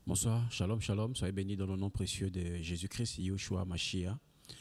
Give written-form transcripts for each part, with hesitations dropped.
Bonsoir, shalom, shalom, soyez bénis dans le nom précieux de Jésus-Christ, Yeshua Mashiach.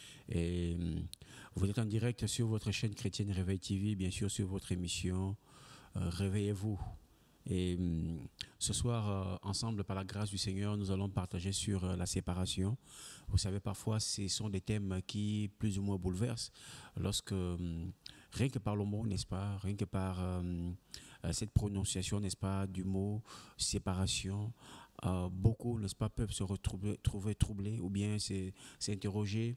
Et vous êtes en direct sur votre chaîne chrétienne Réveil TV, bien sûr sur votre émission Réveillez-vous. Et ce soir, ensemble, par la grâce du Seigneur, nous allons partager sur la séparation. Vous savez, parfois, ce sont des thèmes qui plus ou moins bouleversent lorsque, rien que par le mot, n'est-ce pas, rien que par cette prononciation, n'est-ce pas, du mot séparation, beaucoup, n'est-ce pas, peuvent se trouver troublés ou bien s'interroger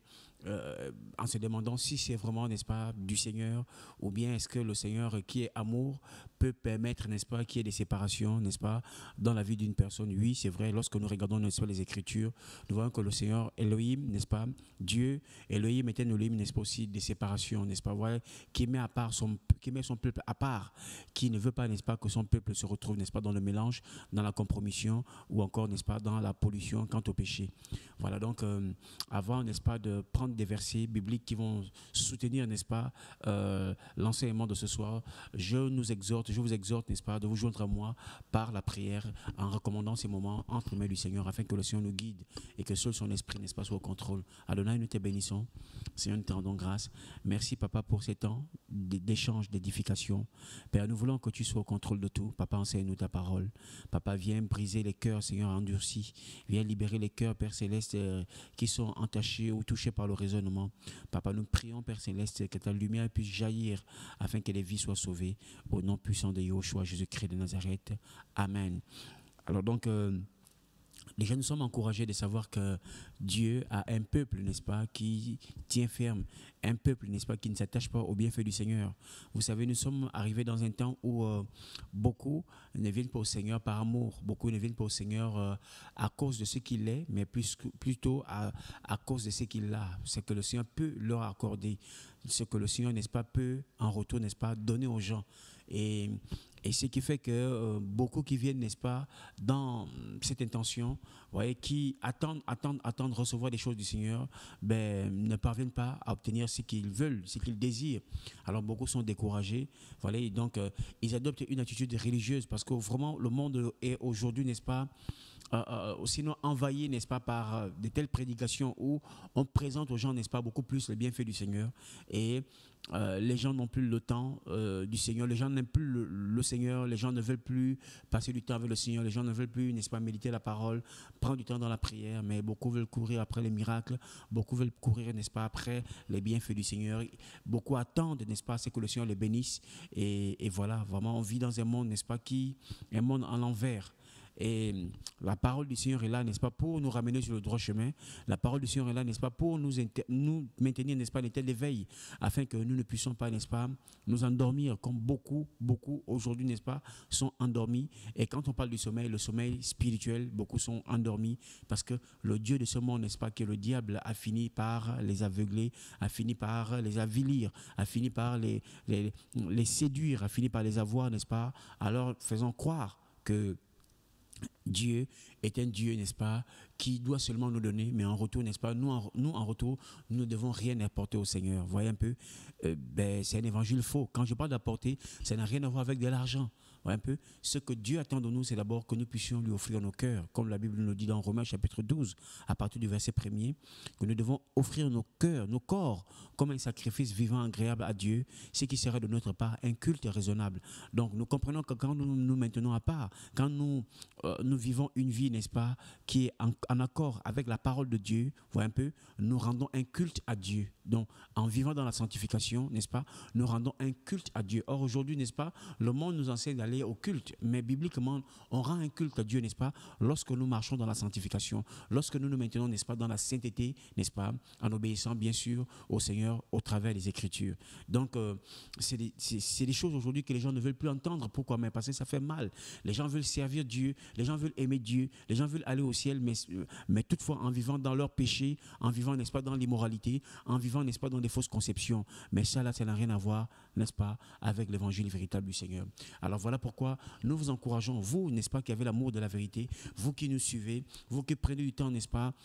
en se demandant si c'est vraiment, n'est-ce pas, du Seigneur ou bien est-ce que le Seigneur qui est amour peut permettre, n'est-ce pas, qu'il y ait des séparations, n'est-ce pas, dans la vie d'une personne. Oui, c'est vrai, lorsque nous regardons, n'est-ce pas, les Écritures, nous voyons que le Seigneur Elohim, n'est-ce pas, Dieu, Elohim est un Elohim, n'est-ce pas, aussi des séparations, n'est-ce pas, voilà, qui met son peuple à part, qui ne veut pas, n'est-ce pas, que son peuple se retrouve, n'est-ce pas, dans le mélange, dans la compromission ou encore, n'est-ce pas, dans la pollution quant au péché. Voilà, donc, avant, n'est-ce pas, de prendre des versets bibliques qui vont soutenir, n'est-ce pas, l'enseignement de ce soir, je vous exhorte, n'est-ce pas, de vous joindre à moi par la prière en recommandant ces moments entre les mains du Seigneur afin que le Seigneur nous guide et que seul son esprit, n'est-ce pas, soit au contrôle. Adonai, nous te bénissons. Seigneur, nous te rendons grâce. Merci, Papa, pour ces temps d'échange, d'édification. Père, nous voulons que tu sois au contrôle de tout. Papa, enseigne-nous ta parole. Papa, viens briser les cœurs, Seigneur, endurcis. Viens libérer les cœurs, Père Céleste, qui sont entachés ou touchés par le raisonnement. Papa, nous prions, Père Céleste, que ta lumière puisse jaillir afin que les vies soient sauvées. Au nom puissant de Yeshua, Jésus-Christ de Nazareth. Amen. Alors donc, déjà, nous sommes encouragés de savoir que Dieu a un peuple, n'est-ce pas, qui tient ferme, un peuple, n'est-ce pas, qui ne s'attache pas au bienfait du Seigneur. Vous savez, nous sommes arrivés dans un temps où beaucoup ne viennent pas au Seigneur par amour, beaucoup ne viennent pas au Seigneur à cause de ce qu'il est, mais plutôt à cause de ce qu'il a, ce que le Seigneur peut leur accorder, ce que le Seigneur, n'est-ce pas, peut en retour, n'est-ce pas, donner aux gens. Et ce qui fait que beaucoup qui viennent, n'est-ce pas, dans cette intention, voyez, qui attendent recevoir des choses du Seigneur, ben, ne parviennent pas à obtenir ce qu'ils veulent, ce qu'ils désirent. Alors beaucoup sont découragés, voilà, et donc ils adoptent une attitude religieuse parce que vraiment le monde est aujourd'hui, n'est-ce pas, sinon envahi, n'est-ce pas, par de telles prédications où on présente aux gens, n'est-ce pas, beaucoup plus le bienfait du Seigneur et les gens n'ont plus le temps du Seigneur, les gens n'aiment plus le Seigneur, les gens ne veulent plus passer du temps avec le Seigneur, les gens ne veulent plus, n'est-ce pas, méditer la parole, prendre du temps dans la prière, mais beaucoup veulent courir après les miracles, beaucoup veulent courir, n'est-ce pas, après les bienfaits du Seigneur, beaucoup attendent, n'est-ce pas, c'est que le Seigneur les bénisse et voilà, vraiment on vit dans un monde, n'est-ce pas, un monde en l'envers. Et la parole du Seigneur est là, n'est-ce pas, pour nous ramener sur le droit chemin. La parole du Seigneur est là, n'est-ce pas, pour nous maintenir, n'est-ce pas, l'état d'éveil, afin que nous ne puissions pas, n'est-ce pas, nous endormir comme beaucoup aujourd'hui, n'est-ce pas, sont endormis. Et quand on parle du sommeil, le sommeil spirituel, beaucoup sont endormis parce que le Dieu de ce monde, n'est-ce pas, que le diable a fini par les aveugler, a fini par les avilir, a fini par les séduire, a fini par les avoir, n'est-ce pas. Alors faisons croire que Dieu est un Dieu, n'est-ce pas, qui doit seulement nous donner, mais en retour, n'est-ce pas, nous en retour, nous ne devons rien apporter au Seigneur. Vous voyez un peu, c'est un évangile faux. Quand je parle d'apporter, ça n'a rien à voir avec de l'argent. Un peu. Ce que Dieu attend de nous, c'est d'abord que nous puissions lui offrir nos cœurs, comme la Bible nous dit dans Romains chapitre 12, à partir du verset 1er, que nous devons offrir nos cœurs, nos corps, comme un sacrifice vivant, agréable à Dieu, ce qui sera de notre part un culte raisonnable. Donc nous comprenons que quand nous nous maintenons à part, quand nous vivons une vie, n'est-ce pas, qui est en accord avec la parole de Dieu, voyez un peu, nous rendons un culte à Dieu. Donc en vivant dans la sanctification, n'est-ce pas, nous rendons un culte à Dieu. Or aujourd'hui, n'est-ce pas, le monde nous enseigne d'aller au culte, mais bibliquement, on rend un culte à Dieu, n'est-ce pas, lorsque nous marchons dans la sanctification, lorsque nous nous maintenons, n'est-ce pas, dans la sainteté, n'est-ce pas, en obéissant bien sûr au Seigneur au travers des Écritures. Donc, c'est des choses aujourd'hui que les gens ne veulent plus entendre. Pourquoi? Mais parce que ça fait mal. Les gens veulent servir Dieu, les gens veulent aimer Dieu, les gens veulent aller au ciel, mais toutefois en vivant dans leur péché, en vivant, n'est-ce pas, dans l'immoralité, en vivant, n'est-ce pas, dans des fausses conceptions. Mais ça, là, ça n'a rien à voir, n'est-ce pas, avec l'évangile véritable du Seigneur. Alors voilà pourquoi nous vous encourageons, vous, n'est-ce pas, qui avez l'amour de la vérité, vous qui nous suivez, vous qui prenez du temps, n'est-ce pas,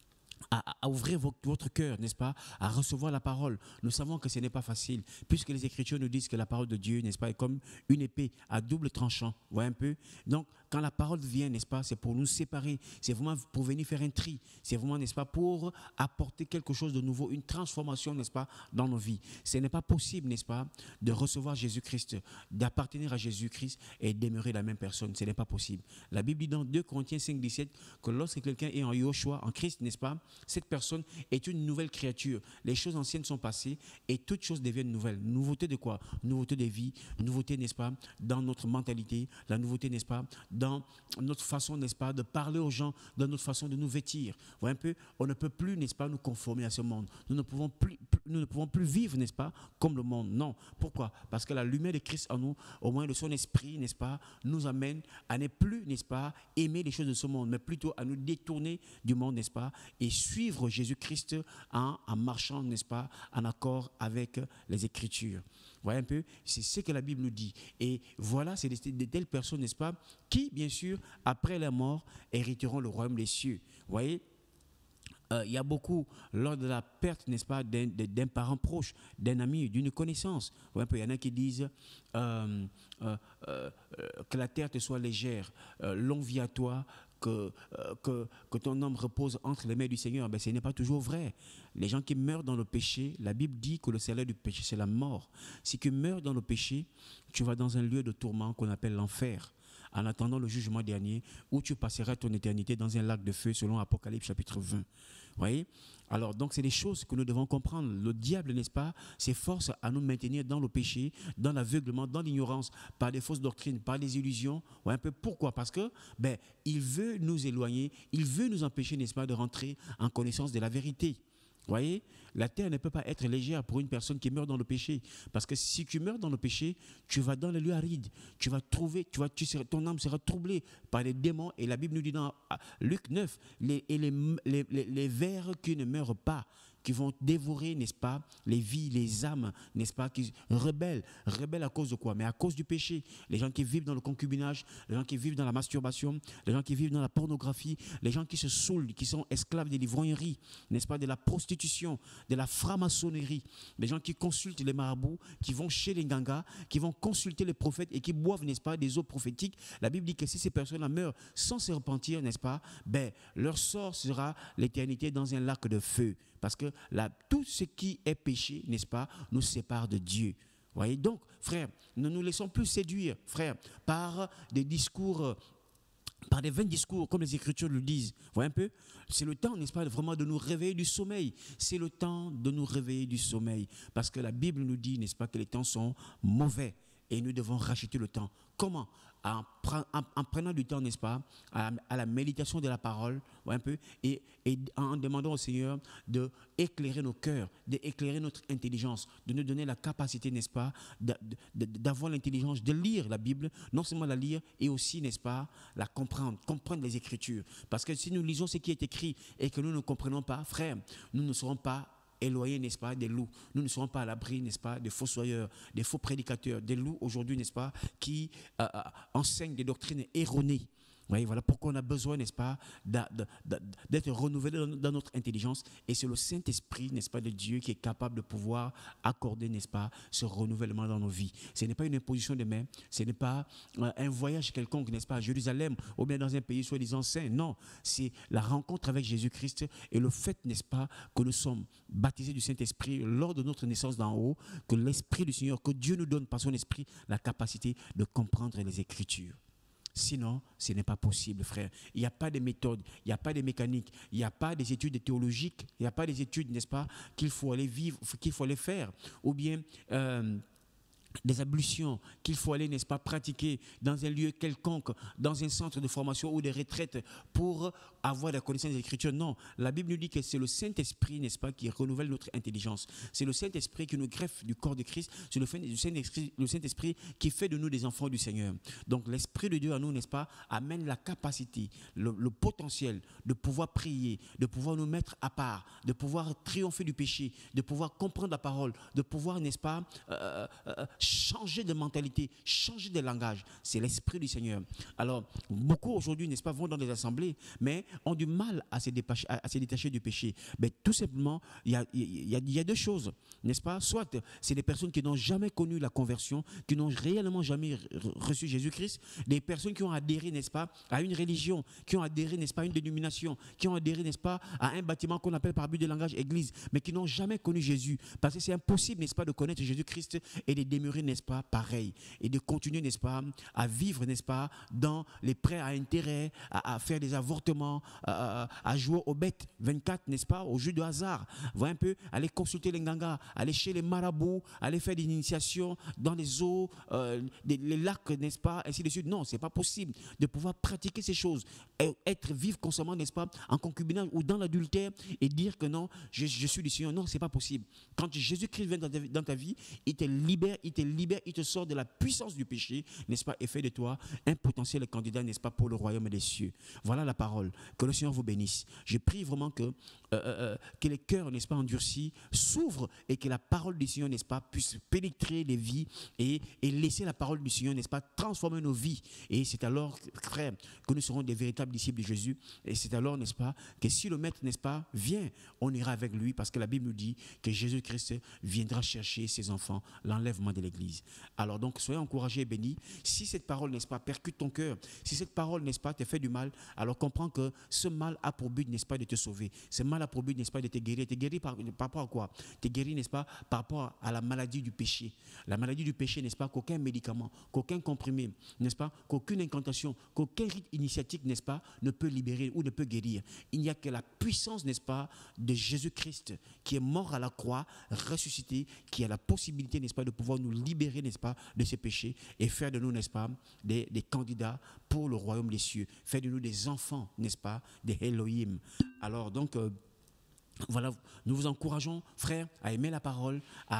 à ouvrir votre cœur, n'est-ce pas, à recevoir la parole. Nous savons que ce n'est pas facile, puisque les Écritures nous disent que la parole de Dieu, n'est-ce pas, est comme une épée à double tranchant. Vous voyez un peu? Donc, quand la parole vient, n'est-ce pas, c'est pour nous séparer, c'est vraiment pour venir faire un tri, c'est vraiment, n'est-ce pas, pour apporter quelque chose de nouveau, une transformation, n'est-ce pas, dans nos vies. Ce n'est pas possible, n'est-ce pas, de recevoir Jésus-Christ, d'appartenir à Jésus-Christ et demeurer la même personne. Ce n'est pas possible. La Bible dit dans 2 Corinthiens 5, 17 que lorsque quelqu'un est en Yoshua, en Christ, n'est-ce pas, cette personne est une nouvelle créature. Les choses anciennes sont passées et toutes choses deviennent nouvelles. Nouveauté de quoi? Nouveauté de vie, nouveauté, n'est-ce pas, dans notre mentalité, la nouveauté, n'est-ce pas, dans notre façon, n'est-ce pas, de parler aux gens, dans notre façon de nous vêtir. Vous voyez un peu, on ne peut plus, n'est-ce pas, nous conformer à ce monde. Nous ne pouvons plus vivre, n'est-ce pas, comme le monde. Non. Pourquoi? Parce que la lumière de Christ en nous, au moins de son esprit, n'est-ce pas, nous amène à ne plus, n'est-ce pas, aimer les choses de ce monde, mais plutôt à nous détourner du monde, n'est-ce pas, et suivre Jésus-Christ en marchant, n'est-ce pas, en accord avec les Écritures. Vous voyez un peu, c'est ce que la Bible nous dit. Et voilà, c'est de telles personnes, n'est-ce pas, qui, bien sûr, après la mort, hériteront le royaume des cieux. Vous voyez, il y a beaucoup, lors de la perte, n'est-ce pas, d'un parent proche, d'un ami, d'une connaissance. Vous voyez un peu, il y en a qui disent que la terre te soit légère, longue vie à toi, que ton âme repose entre les mains du Seigneur. Ben, ce n'est pas toujours vrai. Les gens qui meurent dans le péché, la Bible dit que le salaire du péché, c'est la mort. Si tu meurs dans le péché, tu vas dans un lieu de tourment qu'on appelle l'enfer, en attendant le jugement dernier, où tu passeras ton éternité dans un lac de feu, selon Apocalypse chapitre 20. Vous voyez? Alors, donc, c'est des choses que nous devons comprendre. Le diable, n'est-ce pas, s'efforce à nous maintenir dans le péché, dans l'aveuglement, dans l'ignorance, par des fausses doctrines, par des illusions. Ouais, un peu. Pourquoi? Parce que, il veut nous éloigner, il veut nous empêcher, n'est-ce pas, de rentrer en connaissance de la vérité. Vous voyez, la terre ne peut pas être légère pour une personne qui meurt dans le péché. Parce que si tu meurs dans le péché, tu vas dans les lieux arides. Tu vas trouver, ton âme sera troublée par les démons. Et la Bible nous dit dans Luc 9, les vers qui ne meurent pas, qui vont dévorer, n'est-ce pas, les vies, les âmes, n'est-ce pas, qui rebellent à cause de quoi? Mais à cause du péché. Les gens qui vivent dans le concubinage, les gens qui vivent dans la masturbation, les gens qui vivent dans la pornographie, les gens qui se saoulent, qui sont esclaves de l'ivrognerie, n'est-ce pas, de la prostitution, de la franc-maçonnerie, les gens qui consultent les marabouts, qui vont chez les gangas, qui vont consulter les prophètes et qui boivent, n'est-ce pas, des eaux prophétiques. La Bible dit que si ces personnes-là meurent sans se repentir, n'est-ce pas, leur sort sera l'éternité dans un lac de feu. Parce que tout ce qui est péché, n'est-ce pas, nous sépare de Dieu. Voyez, donc, frère, ne nous laissons plus séduire, frère, par des discours, par des vains discours, comme les Écritures le disent. Voyez un peu, c'est le temps, n'est-ce pas, vraiment de nous réveiller du sommeil. C'est le temps de nous réveiller du sommeil. Parce que la Bible nous dit, n'est-ce pas, que les temps sont mauvais. Et nous devons racheter le temps. Comment? En prenant du temps, n'est-ce pas, à la méditation de la parole, un peu, et en demandant au Seigneur d'éclairer nos cœurs, d'éclairer notre intelligence, de nous donner la capacité, n'est-ce pas, d'avoir l'intelligence de lire la Bible, non seulement la lire, et aussi, n'est-ce pas, la comprendre les Écritures. Parce que si nous lisons ce qui est écrit et que nous ne comprenons pas, frère, nous ne serons pas éloignés, n'est-ce pas, des loups. Nous ne serons pas à l'abri, n'est-ce pas, des fossoyeurs, des faux prédicateurs, des loups aujourd'hui, n'est-ce pas, qui enseignent des doctrines erronées. Vous voyez, voilà pourquoi on a besoin, n'est-ce pas, d'être renouvelé dans notre intelligence. Et c'est le Saint-Esprit, n'est-ce pas, de Dieu qui est capable de pouvoir accorder, n'est-ce pas, ce renouvellement dans nos vies. Ce n'est pas une imposition de main, ce n'est pas un voyage quelconque, n'est-ce pas, à Jérusalem ou bien dans un pays soi-disant saint. Non, c'est la rencontre avec Jésus-Christ et le fait, n'est-ce pas, que nous sommes baptisés du Saint-Esprit lors de notre naissance d'en haut, que l'Esprit du Seigneur, que Dieu nous donne par son Esprit la capacité de comprendre les Écritures. Sinon, ce n'est pas possible, frère. Il n'y a pas de méthode, il n'y a pas de mécanique, il n'y a pas des études théologiques, il n'y a pas des études, n'est-ce pas, qu'il faut aller vivre, qu'il faut aller faire. Ou bien des ablutions qu'il faut aller, n'est-ce pas, pratiquer dans un lieu quelconque, dans un centre de formation ou de retraite pour avoir la connaissance des Écritures. Non, la Bible nous dit que c'est le Saint-Esprit, n'est-ce pas, qui renouvelle notre intelligence. C'est le Saint-Esprit qui nous greffe du corps de Christ. C'est le Saint-Esprit qui fait de nous des enfants du Seigneur. Donc l'Esprit de Dieu en nous, n'est-ce pas, amène la capacité, le potentiel de pouvoir prier, de pouvoir nous mettre à part, de pouvoir triompher du péché, de pouvoir comprendre la parole, de pouvoir, n'est-ce pas, changer de mentalité, changer de langage. C'est l'Esprit du Seigneur. Alors, beaucoup aujourd'hui, n'est-ce pas, vont dans des assemblées, mais ont du mal à se détacher du péché. Mais tout simplement, il y a deux choses, n'est-ce pas? Soit c'est des personnes qui n'ont jamais connu la conversion, qui n'ont réellement jamais reçu Jésus-Christ, des personnes qui ont adhéré, n'est-ce pas, à une religion, qui ont adhéré, n'est-ce pas, à une dénomination, qui ont adhéré, n'est-ce pas, à un bâtiment qu'on appelle par but de langage église, mais qui n'ont jamais connu Jésus. Parce que c'est impossible, n'est-ce pas, de connaître Jésus-Christ et de demeurer, n'est-ce pas, pareil, et de continuer, n'est-ce pas, à vivre, n'est-ce pas, dans les prêts à intérêt, à faire des avortements, à jouer aux bêtes 24, n'est-ce pas, au jeu de hasard. Voyez un peu, aller consulter les ngangas, aller chez les marabouts, aller faire des initiations dans les eaux, les lacs, n'est-ce pas, ainsi de suite. Non, c'est pas possible de pouvoir pratiquer ces choses, être, vivre constamment, n'est-ce pas, en concubinage ou dans l'adultère et dire que non, je suis du Seigneur. Non, c'est pas possible. Quand Jésus-Christ vient dans ta vie, il te libère, il te sort de la puissance du péché, n'est-ce pas, et fait de toi un potentiel candidat, n'est-ce pas, pour le royaume des cieux. Voilà la parole. Que le Seigneur vous bénisse. Je prie vraiment que les cœurs, n'est-ce pas, endurcis, s'ouvrent et que la parole du Seigneur, n'est-ce pas, puisse pénétrer les vies et laisser la parole du Seigneur, n'est-ce pas, transformer nos vies. Et c'est alors, frère, que nous serons des véritables disciples de Jésus. Et c'est alors, n'est-ce pas, que si le Maître, n'est-ce pas, vient, on ira avec lui, parce que la Bible nous dit que Jésus-Christ viendra chercher ses enfants, l'enlèvement de l'Église. Alors donc, soyez encouragés et bénis. Si cette parole, n'est-ce pas, percute ton cœur, si cette parole, n'est-ce pas, te fait du mal, alors comprends que ce mal a pour but, n'est-ce pas, de te sauver. Ce mal a pour but, n'est-ce pas, de te guérir. Te guérir par rapport à quoi? Te guérir, n'est-ce pas, par rapport à la maladie du péché. La maladie du péché, n'est-ce pas, qu'aucun médicament, qu'aucun comprimé, n'est-ce pas, qu'aucune incantation, qu'aucun rite initiatique, n'est-ce pas, ne peut libérer ou ne peut guérir. Il n'y a que la puissance, n'est-ce pas, de Jésus-Christ qui est mort à la croix, ressuscité, qui a la possibilité, n'est-ce pas, de pouvoir nous libérer, n'est-ce pas, de ces péchés et faire de nous, n'est-ce pas, des candidats pour le royaume des cieux, faire de nous des enfants, n'est-ce pas, des Elohim. Alors donc, voilà, nous vous encourageons, frères, à aimer la parole,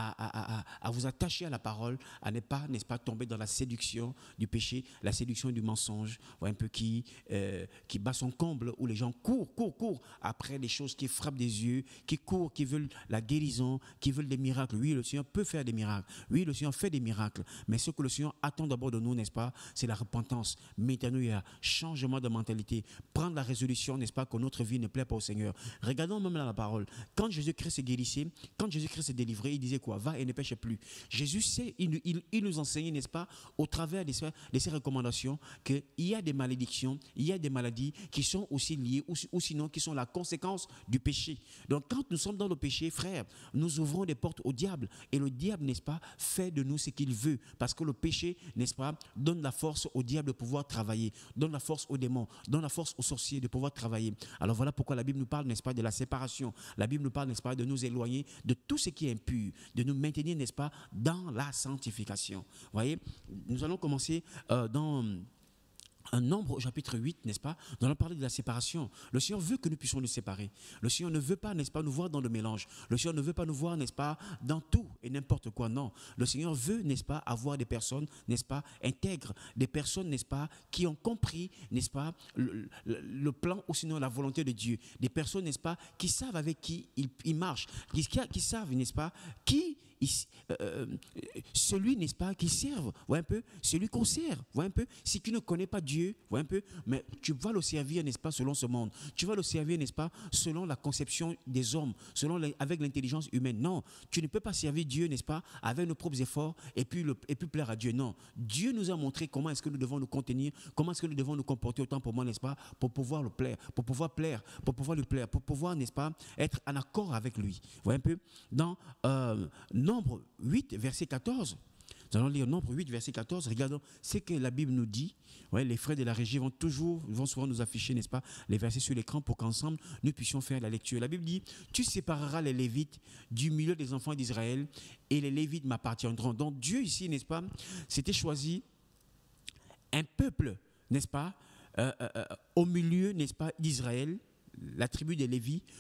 à vous attacher à la parole, à ne pas, n'est-ce pas, tomber dans la séduction du péché, la séduction du mensonge, un peu qui bat son comble, où les gens courent après des choses qui frappent des yeux, qui veulent la guérison, qui veulent des miracles. Oui, le Seigneur peut faire des miracles. Oui, le Seigneur fait des miracles. Mais ce que le Seigneur attend d'abord de nous, n'est-ce pas, c'est la repentance. Métanoïa, changement de mentalité, prendre la résolution, n'est-ce pas, que notre vie ne plaît pas au Seigneur. Regardons même là la parole. Quand Jésus-Christ se guérissait, quand Jésus-Christ se délivrait, il disait quoi? Va et ne pêche plus. Jésus sait, il nous enseignait, n'est-ce pas, au travers de ses recommandations, qu'il y a des malédictions, il y a des maladies qui sont aussi liées ou sinon qui sont la conséquence du péché. Donc quand nous sommes dans le péché, frère, nous ouvrons des portes au diable. Et le diable, n'est-ce pas, fait de nous ce qu'il veut. Parce que le péché, n'est-ce pas, donne la force au diable de pouvoir travailler, donne la force aux démons, donne la force aux sorciers de pouvoir travailler. Alors voilà pourquoi la Bible nous parle, n'est-ce pas, de la séparation. La Bible nous parle, n'est-ce pas, de nous éloigner de tout ce qui est impur, de nous maintenir, n'est-ce pas, dans la sanctification. Vous voyez, nous allons commencer dans un Nombre au chapitre 8, n'est-ce pas? Nous allons parler de la séparation. Le Seigneur veut que nous puissions nous séparer. Le Seigneur ne veut pas, n'est-ce pas, nous voir dans le mélange. Le Seigneur ne veut pas nous voir, n'est-ce pas, dans tout et n'importe quoi. Non. Le Seigneur veut, n'est-ce pas, avoir des personnes, n'est-ce pas, intègres, des personnes, n'est-ce pas, qui ont compris, n'est-ce pas, le plan ou sinon la volonté de Dieu. Des personnes, n'est-ce pas, qui savent avec qui ils marchent, qui savent, n'est-ce pas, celui, n'est-ce pas, qui serve, voyez un peu, celui qu'on sert, voyez un peu, si tu ne connais pas Dieu, voyez un peu, mais tu vas le servir, n'est-ce pas, selon ce monde, tu vas le servir, n'est-ce pas, selon la conception des hommes, avec l'intelligence humaine. Non, tu ne peux pas servir Dieu, n'est-ce pas, avec nos propres efforts et puis plaire à Dieu. Non, Dieu nous a montré comment est-ce que nous devons nous contenir, comment est-ce que nous devons nous comporter autant pour moi, n'est-ce pas, pour pouvoir le plaire, pour pouvoir lui plaire, pour pouvoir, n'est-ce pas, être en accord avec lui. Voyez un peu, dans Nombre 8, verset 14. Nous allons lire Nombre 8, verset 14. Regardons ce que la Bible nous dit. Ouais, les frères de la régie vont souvent nous afficher, n'est-ce pas, les versets sur l'écran pour qu'ensemble, nous puissions faire la lecture. La Bible dit, tu sépareras les Lévites du milieu des enfants d'Israël et les Lévites m'appartiendront. Donc Dieu ici, n'est-ce pas, s'était choisi un peuple, n'est-ce pas, au milieu, n'est-ce pas, d'Israël, la tribu des Lévites, pour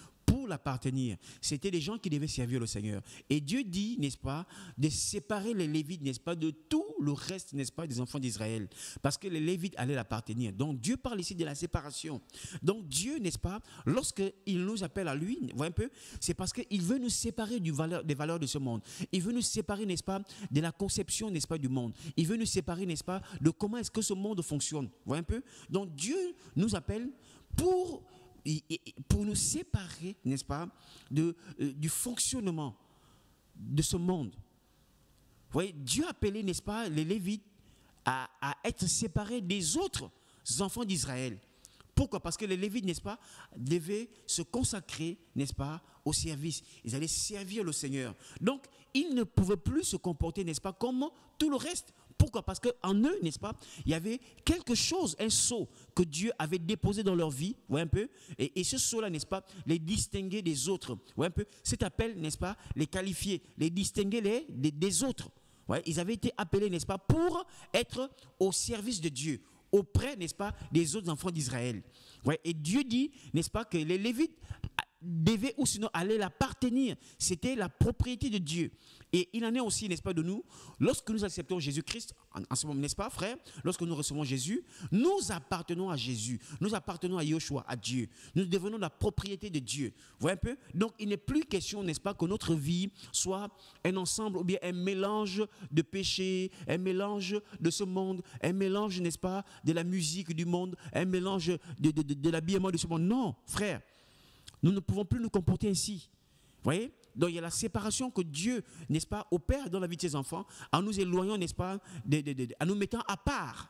pour l'appartenir. C'était des gens qui devaient servir le Seigneur. Et Dieu dit, n'est-ce pas, de séparer les Lévites, n'est-ce pas, de tout le reste, n'est-ce pas, des enfants d'Israël. Parce que les Lévites allaient l'appartenir. Donc Dieu parle ici de la séparation. Donc Dieu, n'est-ce pas, lorsqu'il nous appelle à lui, voyez un peu, c'est parce qu'il veut nous séparer des valeurs de ce monde. Il veut nous séparer, n'est-ce pas, de la conception, n'est-ce pas, du monde. Il veut nous séparer, n'est-ce pas, de comment est-ce que ce monde fonctionne. Voyez un peu. Donc Dieu nous appelle pour nous séparer, n'est-ce pas, du fonctionnement de ce monde. Vous voyez, Dieu a appelé, n'est-ce pas, les Lévites à être séparés des autres enfants d'Israël. Pourquoi? Parce que les Lévites, n'est-ce pas, devaient se consacrer, n'est-ce pas, au service. Ils allaient servir le Seigneur. Donc, ils ne pouvaient plus se comporter, n'est-ce pas, comme tout le reste. Pourquoi? Parce qu'en eux, n'est-ce pas, il y avait quelque chose, un sceau que Dieu avait déposé dans leur vie, vous voyez un peu, et ce sceau-là, n'est-ce pas, les distinguer des autres, vous voyez un peu, cet appel, n'est-ce pas, les qualifier, les distinguer des autres. Ouais, ils avaient été appelés, n'est-ce pas, pour être au service de Dieu, auprès, n'est-ce pas, des autres enfants d'Israël. Ouais, et Dieu dit, n'est-ce pas, que les Lévites devaient ou sinon aller l'appartenir. C'était la propriété de Dieu. Et il en est aussi, n'est-ce pas, de nous, lorsque nous acceptons Jésus-Christ, en ce moment, n'est-ce pas, frère, lorsque nous recevons Jésus, nous appartenons à Jésus, nous appartenons à Yoshua, à Dieu. Nous devenons la propriété de Dieu. Vous voyez un peu? Donc, il n'est plus question, n'est-ce pas, que notre vie soit un ensemble ou bien un mélange de péchés, un mélange de ce monde, un mélange, n'est-ce pas, de la musique du monde, un mélange de l'habillement de ce monde. Non, frère, nous ne pouvons plus nous comporter ainsi. Vous voyez? Donc il y a la séparation que Dieu, n'est-ce pas, opère dans la vie de ses enfants, en nous éloignant, n'est-ce pas, en nous mettant à part.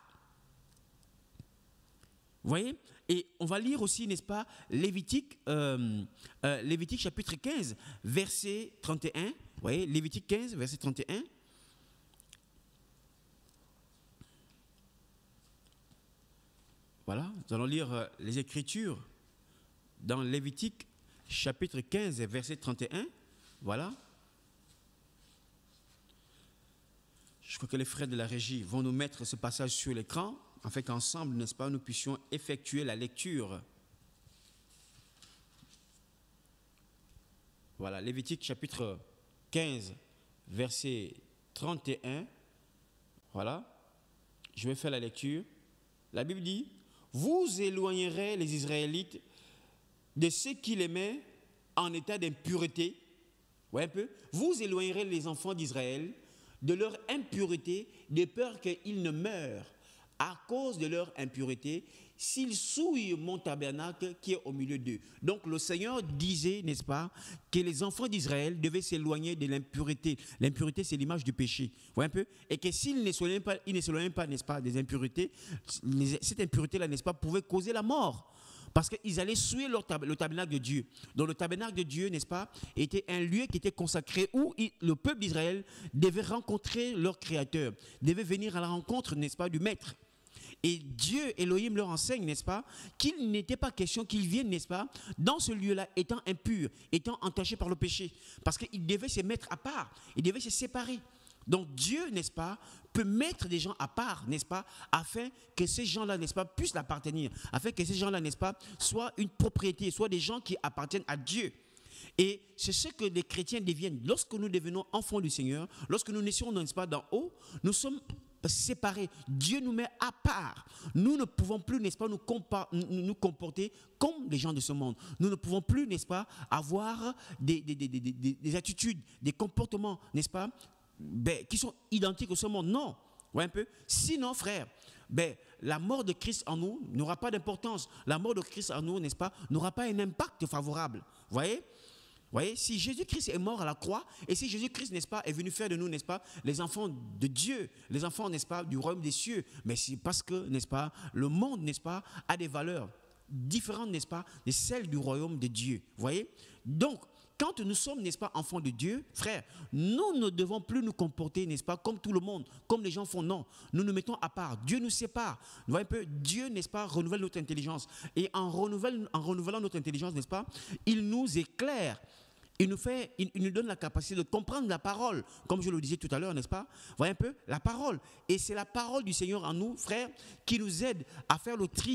Vous voyez? Et on va lire aussi, n'est-ce pas, Lévitique chapitre 15, verset 31. Vous voyez, Lévitique 15, verset 31. Voilà, nous allons lire les Écritures dans Lévitique chapitre 15, verset 31. Voilà. Je crois que les frères de la régie vont nous mettre ce passage sur l'écran, afin qu'ensemble, n'est-ce pas, nous puissions effectuer la lecture. Voilà, Lévitique chapitre 15, verset 31. Voilà, je vais faire la lecture. La Bible dit, « Vous éloignerez les Israélites de ceux qui les mettent en état d'impureté. » Ouais, un peu. Vous éloignerez les enfants d'Israël de leur impureté, de peur qu'ils ne meurent à cause de leur impureté, s'ils souillent mon tabernacle qui est au milieu d'eux. Donc le Seigneur disait, n'est-ce pas, que les enfants d'Israël devaient s'éloigner de l'impureté. L'impureté, c'est l'image du péché. Vous voyez un peu? Et que s'ils ne s'éloignent pas, n'est-ce pas, des impuretés, cette impureté-là, n'est-ce pas, pouvait causer la mort. Parce qu'ils allaient souiller le tabernacle de Dieu. Donc le tabernacle de Dieu, n'est-ce pas, était un lieu qui était consacré où le peuple d'Israël devait rencontrer leur Créateur, devait venir à la rencontre, n'est-ce pas, du Maître. Et Dieu, Elohim, leur enseigne, n'est-ce pas, qu'il n'était pas question qu'ils viennent, n'est-ce pas, dans ce lieu-là, étant impurs, étant entachés par le péché. Parce qu'ils devaient se mettre à part, ils devaient se séparer. Donc Dieu, n'est-ce pas, peut mettre des gens à part, n'est-ce pas, afin que ces gens-là, n'est-ce pas, puissent l'appartenir, afin que ces gens-là, n'est-ce pas, soient une propriété, soient des gens qui appartiennent à Dieu. Et c'est ce que les chrétiens deviennent. Lorsque nous devenons enfants du Seigneur, lorsque nous naissons, n'est-ce pas, d'en haut, nous sommes séparés. Dieu nous met à part. Nous ne pouvons plus, n'est-ce pas, nous comporter comme les gens de ce monde. Nous ne pouvons plus, n'est-ce pas, avoir des attitudes, des comportements, n'est-ce pas, qui sont identiques au ce monde. Non. Ouais, un peu. Sinon, frère, la mort de Christ en nous n'aura pas d'importance. La mort de Christ en nous, n'est-ce pas, n'aura pas un impact favorable. Vous voyez, si Jésus-Christ est mort à la croix, et si Jésus-Christ, n'est-ce pas, est venu faire de nous, n'est-ce pas, les enfants de Dieu, les enfants, n'est-ce pas, du royaume des cieux, mais c'est parce que, n'est-ce pas, le monde, n'est-ce pas, a des valeurs différentes, n'est-ce pas, de celles du royaume de Dieu. Vous voyez? Donc, quand nous sommes, n'est-ce pas, enfants de Dieu, frère, nous ne devons plus nous comporter, n'est-ce pas, comme tout le monde, comme les gens font. Non, nous nous mettons à part. Dieu nous sépare. Vous voyez un peu, Dieu, n'est-ce pas, renouvelle notre intelligence. Et en renouvelant notre intelligence, n'est-ce pas, il nous éclaire. Il nous donne la capacité de comprendre la parole, comme je le disais tout à l'heure, n'est-ce pas? Vous voyez un peu, la parole. Et c'est la parole du Seigneur en nous, frère, qui nous aide à faire le tri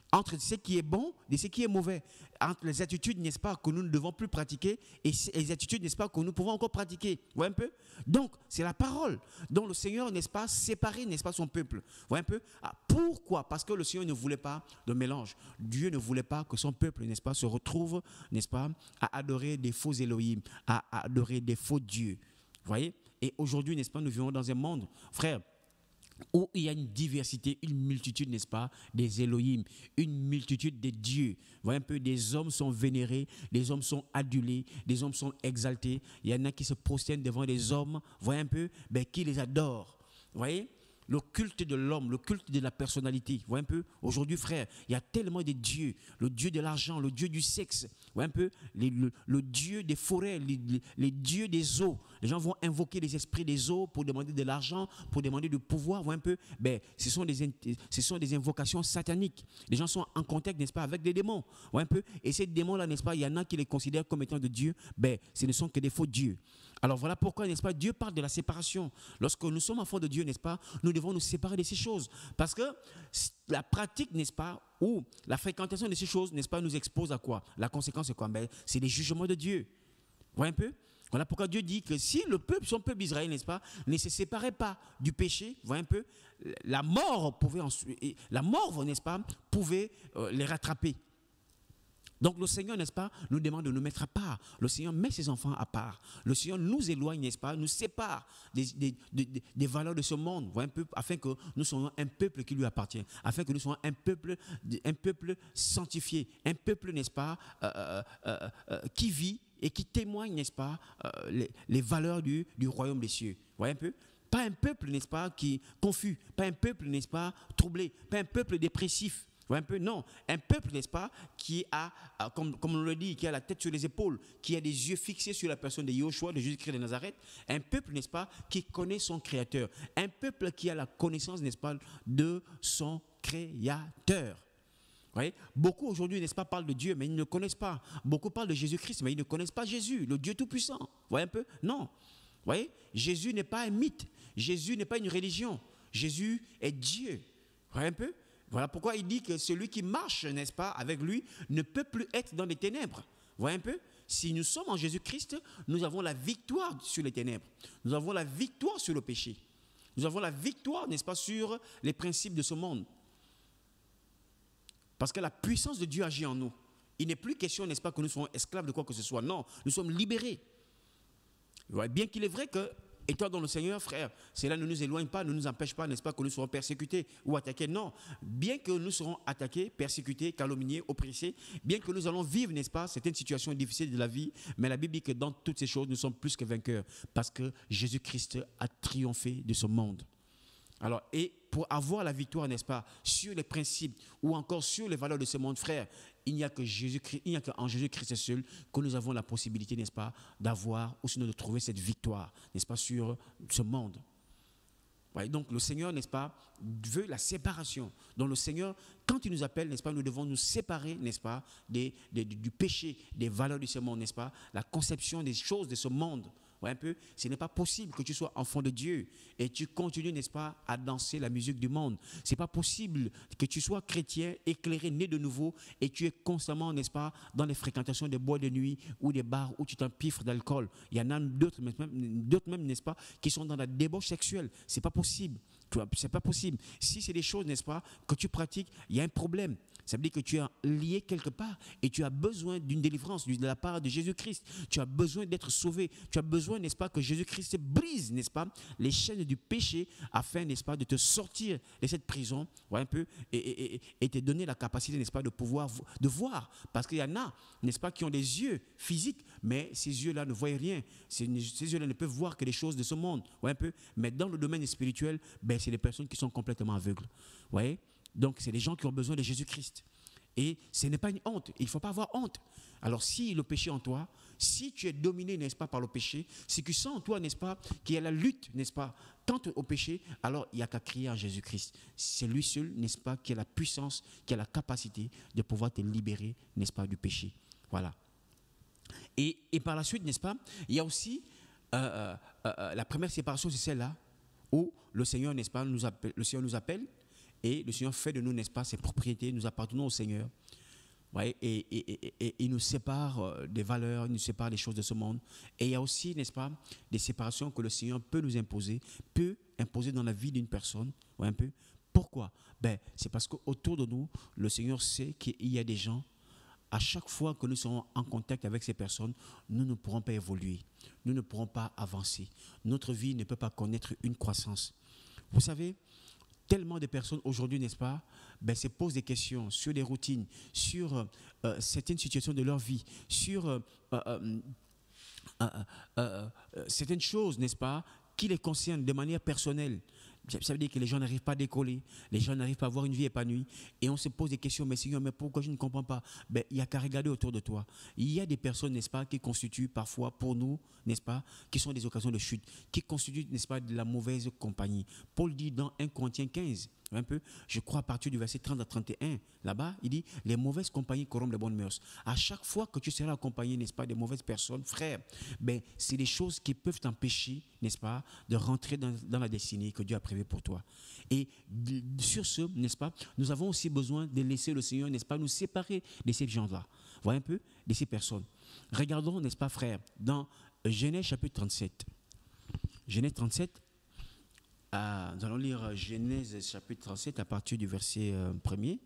entre ce qui est bon et ce qui est mauvais, entre les attitudes, n'est-ce pas, que nous ne devons plus pratiquer et les attitudes, n'est-ce pas, que nous pouvons encore pratiquer. Vous voyez un peu? Donc, c'est la parole dont le Seigneur, n'est-ce pas, séparait, n'est-ce pas, son peuple. Vous voyez un peu? Pourquoi? Parce que le Seigneur ne voulait pas de mélange. Dieu ne voulait pas que son peuple, n'est-ce pas, se retrouve, n'est-ce pas, à adorer des faux Elohim, à adorer des faux dieux. Vous voyez? Et aujourd'hui, n'est-ce pas, nous vivons dans un monde, frère, où il y a une diversité, une multitude, n'est-ce pas, des Elohim, une multitude des dieux. Vous voyez un peu, des hommes sont vénérés, des hommes sont adulés, des hommes sont exaltés. Il y en a qui se prosternent devant des hommes, vous voyez un peu, qui les adorent. Vous voyez? Le culte de l'homme, le culte de la personnalité. Vous voyez un peu? Aujourd'hui, frère, il y a tellement de dieux. Le dieu de l'argent, le dieu du sexe. Vous voyez un peu? Le dieu des forêts, les dieux des eaux. Les gens vont invoquer les esprits des eaux pour demander de l'argent, pour demander du pouvoir. Vous voyez un peu? Ce sont des invocations sataniques. Les gens sont en contact, n'est-ce pas, avec des démons. Vous voyez un peu? Et ces démons-là, n'est-ce pas, il y en a qui les considèrent comme étant de Dieu. Ce ne sont que des faux dieux. Alors voilà pourquoi, n'est-ce pas, Dieu parle de la séparation. Lorsque nous sommes enfants de Dieu, n'est-ce pas, nous devons nous séparer de ces choses. Parce que la pratique, n'est-ce pas, ou la fréquentation de ces choses, n'est-ce pas, nous expose à quoi? La conséquence, c'est quoi? C'est les jugements de Dieu. Vous voyez un peu? Voilà pourquoi Dieu dit que si le peuple, son peuple d'Israël, n'est-ce pas, ne se séparait pas du péché, vous voyez un peu, la mort, n'est-ce pas, pouvait les rattraper. Donc le Seigneur, n'est-ce pas, nous demande de nous mettre à part. Le Seigneur met ses enfants à part. Le Seigneur nous éloigne, n'est-ce pas, nous sépare des valeurs de ce monde, un peu, afin que nous soyons un peuple qui lui appartient, afin que nous soyons un peuple sanctifié, un peuple, n'est-ce pas, qui vit et qui témoigne, n'est-ce pas, les valeurs du royaume des cieux. Vous voyez un peu? Pas un peuple, n'est-ce pas, qui est confus, pas un peuple, n'est-ce pas, troublé, pas un peuple dépressif. Un peu, non, un peuple, n'est-ce pas, qui a, comme on le dit, qui a la tête sur les épaules, qui a des yeux fixés sur la personne de Yeshua, de Jésus-Christ de Nazareth. Un peuple, n'est-ce pas, qui connaît son Créateur. Un peuple qui a la connaissance, n'est-ce pas, de son Créateur. Vous voyez? Beaucoup aujourd'hui, n'est-ce pas, parlent de Dieu, mais ils ne le connaissent pas. Beaucoup parlent de Jésus-Christ, mais ils ne connaissent pas Jésus, le Dieu Tout-Puissant. Vous voyez un peu? Non. Vous voyez? Jésus n'est pas un mythe. Jésus n'est pas une religion. Jésus est Dieu. Vous voyez un peu? Voilà pourquoi il dit que celui qui marche, n'est-ce pas, avec lui, ne peut plus être dans les ténèbres. Vous voyez un peu? Si nous sommes en Jésus-Christ, nous avons la victoire sur les ténèbres. Nous avons la victoire sur le péché. Nous avons la victoire, n'est-ce pas, sur les principes de ce monde. Parce que la puissance de Dieu agit en nous. Il n'est plus question, n'est-ce pas, que nous soyons esclaves de quoi que ce soit. Non, nous sommes libérés. Bien qu'il est vrai que, étant dans le Seigneur, frère, cela ne nous éloigne pas, ne nous empêche pas, n'est-ce pas, que nous serons persécutés ou attaqués. Non, bien que nous serons attaqués, persécutés, calomniés, oppressés, bien que nous allons vivre, n'est-ce pas, certaines situations difficiles de la vie, mais la Bible dit que dans toutes ces choses, nous sommes plus que vainqueurs parce que Jésus-Christ a triomphé de ce monde. Alors, et pour avoir la victoire, n'est-ce pas, sur les principes ou encore sur les valeurs de ce monde, frère, il n'y a que Jésus-Christ, il n'y a qu'en Jésus-Christ seul que nous avons la possibilité, n'est-ce pas, d'avoir ou sinon de trouver cette victoire, n'est-ce pas, sur ce monde. Ouais, donc le Seigneur, n'est-ce pas, veut la séparation. Donc le Seigneur, quand il nous appelle, n'est-ce pas, nous devons nous séparer, n'est-ce pas, du péché, des valeurs de ce monde, n'est-ce pas, la conception des choses de ce monde. Ouais, un peu, ce n'est pas possible que tu sois enfant de Dieu et tu continues, n'est-ce pas, à danser la musique du monde. Ce n'est pas possible que tu sois chrétien, éclairé, né de nouveau et tu es constamment, n'est-ce pas, dans les fréquentations des boîtes de nuit ou des bars où tu t'empiffres d'alcool. Il y en a d'autres même, n'est-ce pas, qui sont dans la débauche sexuelle. Ce n'est pas possible. C'est pas possible. Si c'est des choses, n'est-ce pas, que tu pratiques, il y a un problème. Ça veut dire que tu es lié quelque part et tu as besoin d'une délivrance de la part de Jésus-Christ. Tu as besoin d'être sauvé. Tu as besoin, n'est-ce pas, que Jésus-Christ brise, n'est-ce pas, les chaînes du péché afin, n'est-ce pas, de te sortir de cette prison, ouais, un peu, et te donner la capacité, n'est-ce pas, de pouvoir de voir. Parce qu'il y en a, n'est-ce pas, qui ont des yeux physiques, mais ces yeux-là ne voient rien. Ces yeux-là ne peuvent voir que les choses de ce monde, ouais, un peu. Mais dans le domaine spirituel, c'est des personnes qui sont complètement aveugles. Vous voyez? Donc, c'est des gens qui ont besoin de Jésus-Christ. Et ce n'est pas une honte. Il ne faut pas avoir honte. Alors, si le péché en toi, si tu es dominé, n'est-ce pas, par le péché, si tu sens en toi, n'est-ce pas, qu'il y a la lutte, n'est-ce pas, quant au péché, alors il n'y a qu'à crier en Jésus-Christ. C'est lui seul, n'est-ce pas, qui a la puissance, qui a la capacité de pouvoir te libérer, n'est-ce pas, du péché. Voilà. Et par la suite, n'est-ce pas, il y a aussi la première séparation, c'est celle-là, où le Seigneur, n'est-ce pas, le Seigneur nous appelle. Et le Seigneur fait de nous, n'est-ce pas, ses propriétés, nous appartenons au Seigneur. Ouais, et il nous sépare des valeurs, il nous sépare des choses de ce monde. Et il y a aussi, n'est-ce pas, des séparations que le Seigneur peut nous imposer, peut imposer dans la vie d'une personne. Ouais, un peu. Pourquoi? C'est parce qu'autour de nous, le Seigneur sait qu'il y a des gens, à chaque fois que nous serons en contact avec ces personnes, nous ne pourrons pas évoluer, nous ne pourrons pas avancer. Notre vie ne peut pas connaître une croissance. Vous savez, tellement de personnes aujourd'hui, n'est-ce pas, se posent des questions sur des routines, sur certaines situations de leur vie, sur certaines choses, n'est-ce pas, qui les concernent de manière personnelle. Ça veut dire que les gens n'arrivent pas à décoller, les gens n'arrivent pas à avoir une vie épanouie. Et on se pose des questions, mais Seigneur, mais pourquoi je ne comprends pas? Il n'y a qu'à regarder autour de toi. Il y a des personnes, n'est-ce pas, qui constituent parfois pour nous, n'est-ce pas, qui sont des occasions de chute, qui constituent, n'est-ce pas, de la mauvaise compagnie. Paul dit dans 1 Corinthiens 15, un peu, je crois à partir du verset 30 à 31, là-bas, il dit, les mauvaises compagnies corrompent les bonnes mœurs. À chaque fois que tu seras accompagné, n'est-ce pas, des mauvaises personnes, frère, c'est des choses qui peuvent t'empêcher, n'est-ce pas, de rentrer dans la destinée que Dieu a prévue pour toi. Et sur ce, n'est-ce pas, nous avons aussi besoin de laisser le Seigneur, n'est-ce pas, nous séparer de ces gens-là. Voyez un peu, de ces personnes. Regardons, n'est-ce pas, frère, dans Genèse chapitre 37. Genèse 37, nous allons lire Genèse chapitre 37 à partir du verset 1er.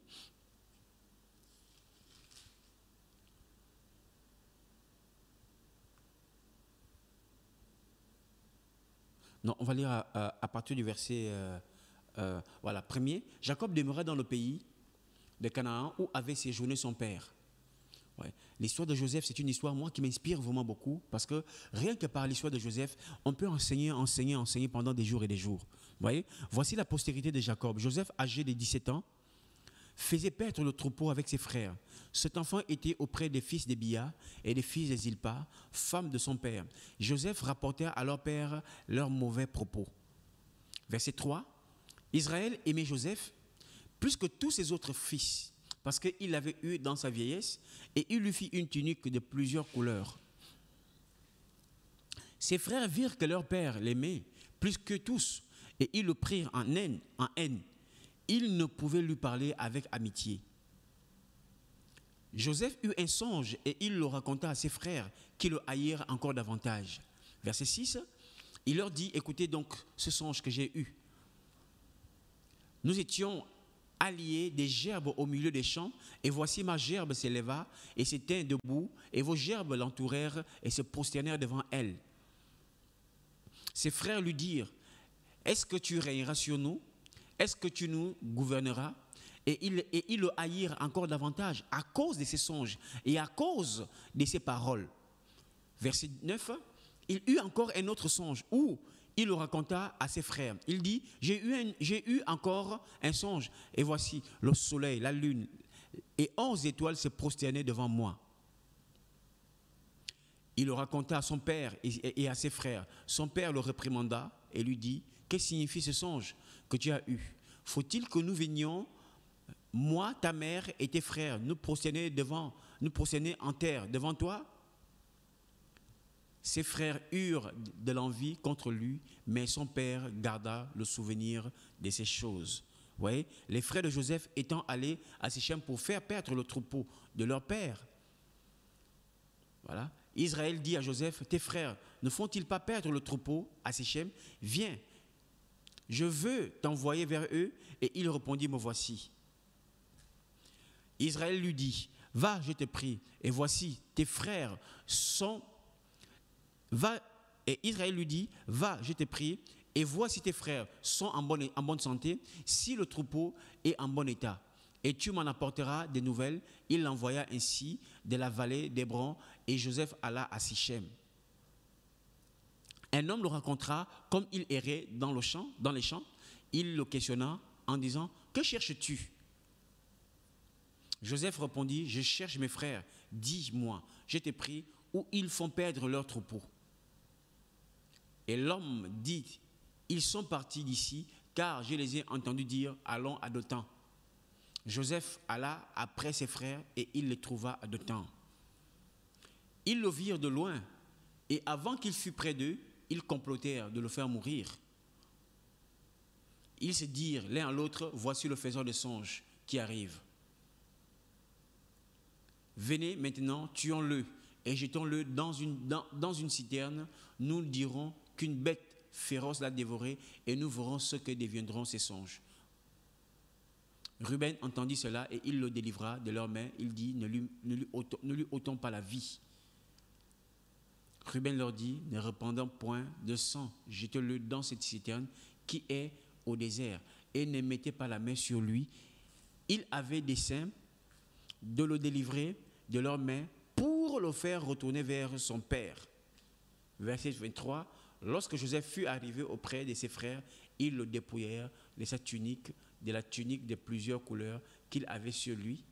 Non, on va lire à partir du verset voilà, 1er. Jacob demeura dans le pays de Canaan où avait séjourné son père. Ouais. L'histoire de Joseph, c'est une histoire, moi, qui m'inspire vraiment beaucoup, parce que rien que par l'histoire de Joseph, on peut enseigner pendant des jours et des jours. Vous voyez, voici la postérité de Jacob. Joseph, âgé de 17 ans, faisait paître le troupeau avec ses frères. Cet enfant était auprès des fils de Bia et des fils de Zilpa, femme de son père. Joseph rapportait à leur père leurs mauvais propos. Verset 3, Israël aimait Joseph plus que tous ses autres fils, parce qu'il l'avait eu dans sa vieillesse, et il lui fit une tunique de plusieurs couleurs. Ses frères virent que leur père l'aimait plus que tous, et ils le prirent en haine. Ils ne pouvaient lui parler avec amitié. Joseph eut un songe, et il le raconta à ses frères, qui le haïrent encore davantage. Verset 6, il leur dit, écoutez donc ce songe que j'ai eu. Nous étions alliés des gerbes au milieu des champs, et voici ma gerbe s'éleva et se tint debout, et vos gerbes l'entourèrent et se prosternèrent devant elle. Ses frères lui dirent, est-ce que tu régneras sur nous? Est-ce que tu nous gouverneras? Et ils le haïrent encore davantage à cause de ses songes et à cause de ses paroles. Verset 9, il eut encore un autre songe où il le raconta à ses frères. Il dit, j'ai eu encore un songe, et voici le soleil, la lune et 11 étoiles se prosternaient devant moi. Il le raconta à son père et à ses frères. Son père le réprimanda et lui dit, que signifie ce songe que tu as eu? Faut-il que nous venions, moi, ta mère et tes frères, nous prosterner en terre devant toi? Ses frères eurent de l'envie contre lui, mais son père garda le souvenir de ces choses. Vous voyez, les frères de Joseph étant allés à Sichem pour faire perdre le troupeau de leur père. Voilà. Israël dit à Joseph, tes frères ne font-ils pas perdre le troupeau à Sichem? Viens, je veux t'envoyer vers eux. Et il répondit, me voici. Israël lui dit, va, je te prie, et voici, tes frères sont... Et Israël lui dit, va, je te prie, et vois si tes frères sont en bonne santé, si le troupeau est en bon état. Et tu m'en apporteras des nouvelles. Il l'envoya ainsi de la vallée d'Hébron, et Joseph alla à Sichem. Un homme le rencontra comme il errait dans les champs. Il le questionna en disant, que cherches-tu? Joseph répondit, je cherche mes frères. Dis-moi, je te prie, où ils font perdre leur troupeau. Et l'homme dit, ils sont partis d'ici, car je les ai entendus dire, allons à Dothan. Joseph alla après ses frères et il les trouva à Dothan. Ils le virent de loin, et avant qu'il fût près d'eux, ils complotèrent de le faire mourir. ils se dirent l'un à l'autre, voici le faiseur de songes qui arrive. Venez maintenant, tuons-le et jetons-le dans une citerne. Nous dirons qu'une bête féroce l'a dévoré et nous verrons ce que deviendront ces songes. Ruben entendit cela et il le délivra de leurs mains. Il dit, ne lui ôtons pas la vie. Ruben leur dit, ne répandons point de sang, jetez-le dans cette citerne qui est au désert et ne mettez pas la main sur lui. Il avait dessein de le délivrer de leurs mains pour le faire retourner vers son père. Verset 23, lorsque Joseph fut arrivé auprès de ses frères, ils le dépouillèrent de sa tunique, de la tunique de plusieurs couleurs qu'il avait sur lui.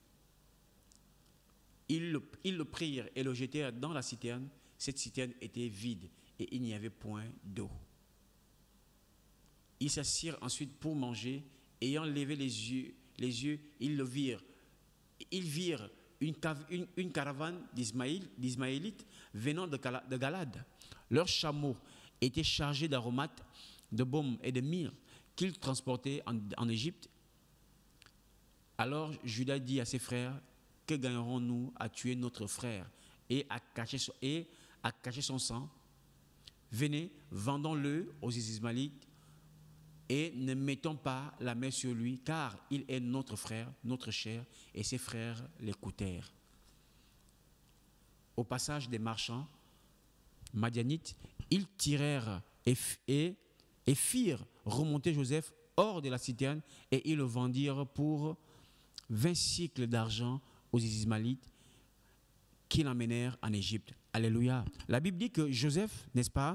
Ils le prirent et le jetèrent dans la citerne. Cette citerne était vide et il n'y avait point d'eau. Ils s'assirent ensuite pour manger. Ayant levé les yeux, ils le virent. Ils virent une caravane d'Ismaélites venant de Galade. Leurs chameaux étaient chargés d'aromates, de baume et de myrrhe qu'ils transportaient en Égypte. Alors Judas dit à ses frères, que gagnerons-nous à tuer notre frère et à cacher son sang? Venez, vendons-le aux Ismaélites et ne mettons pas la main sur lui, car il est notre frère, notre chair. Et ses frères l'écoutèrent. Au passage des marchands madianites, ils tirèrent et firent remonter Joseph hors de la citerne et ils le vendirent pour 20 cycles d'argent aux Ismaélites qui l'emmenèrent en Égypte. Alléluia. La Bible dit que Joseph, n'est-ce pas,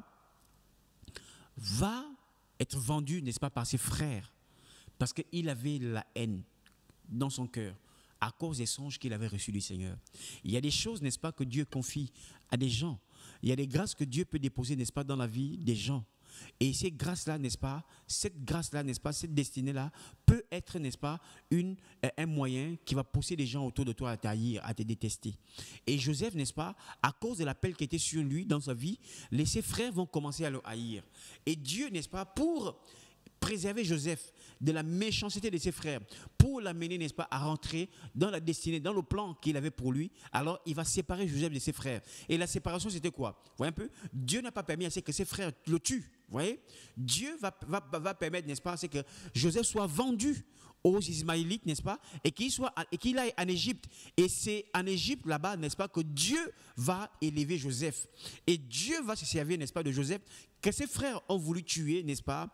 va être vendu, n'est-ce pas, par ses frères, parce qu'il avait la haine dans son cœur à cause des songes qu'il avait reçus du Seigneur. Il y a des choses, n'est-ce pas, que Dieu confie à des gens. Il y a des grâces que Dieu peut déposer, n'est-ce pas, dans la vie des gens. Et ces grâces-là, n'est-ce pas, cette grâce-là, n'est-ce pas, cette destinée-là peut être, n'est-ce pas, un moyen qui va pousser les gens autour de toi à t'haïr, à te détester. Et Joseph, n'est-ce pas, à cause de l'appel qui était sur lui dans sa vie, ses frères vont commencer à le haïr. Et Dieu, n'est-ce pas, pour préserver Joseph de la méchanceté de ses frères, pour l'amener, n'est-ce pas, à rentrer dans la destinée, dans le plan qu'il avait pour lui, alors il va séparer Joseph de ses frères. Et la séparation, c'était quoi? Vous voyez un peu? Dieu n'a pas permis à ce que ses frères le tuent. Vous voyez? Dieu va permettre, n'est-ce pas, c'est que Joseph soit vendu aux Ismaélites, n'est-ce pas, et qu'il aille en Égypte. Et c'est en Égypte, là-bas, n'est-ce pas, que Dieu va élever Joseph. Et Dieu va se servir, n'est-ce pas, de Joseph, que ses frères ont voulu tuer, n'est-ce pas,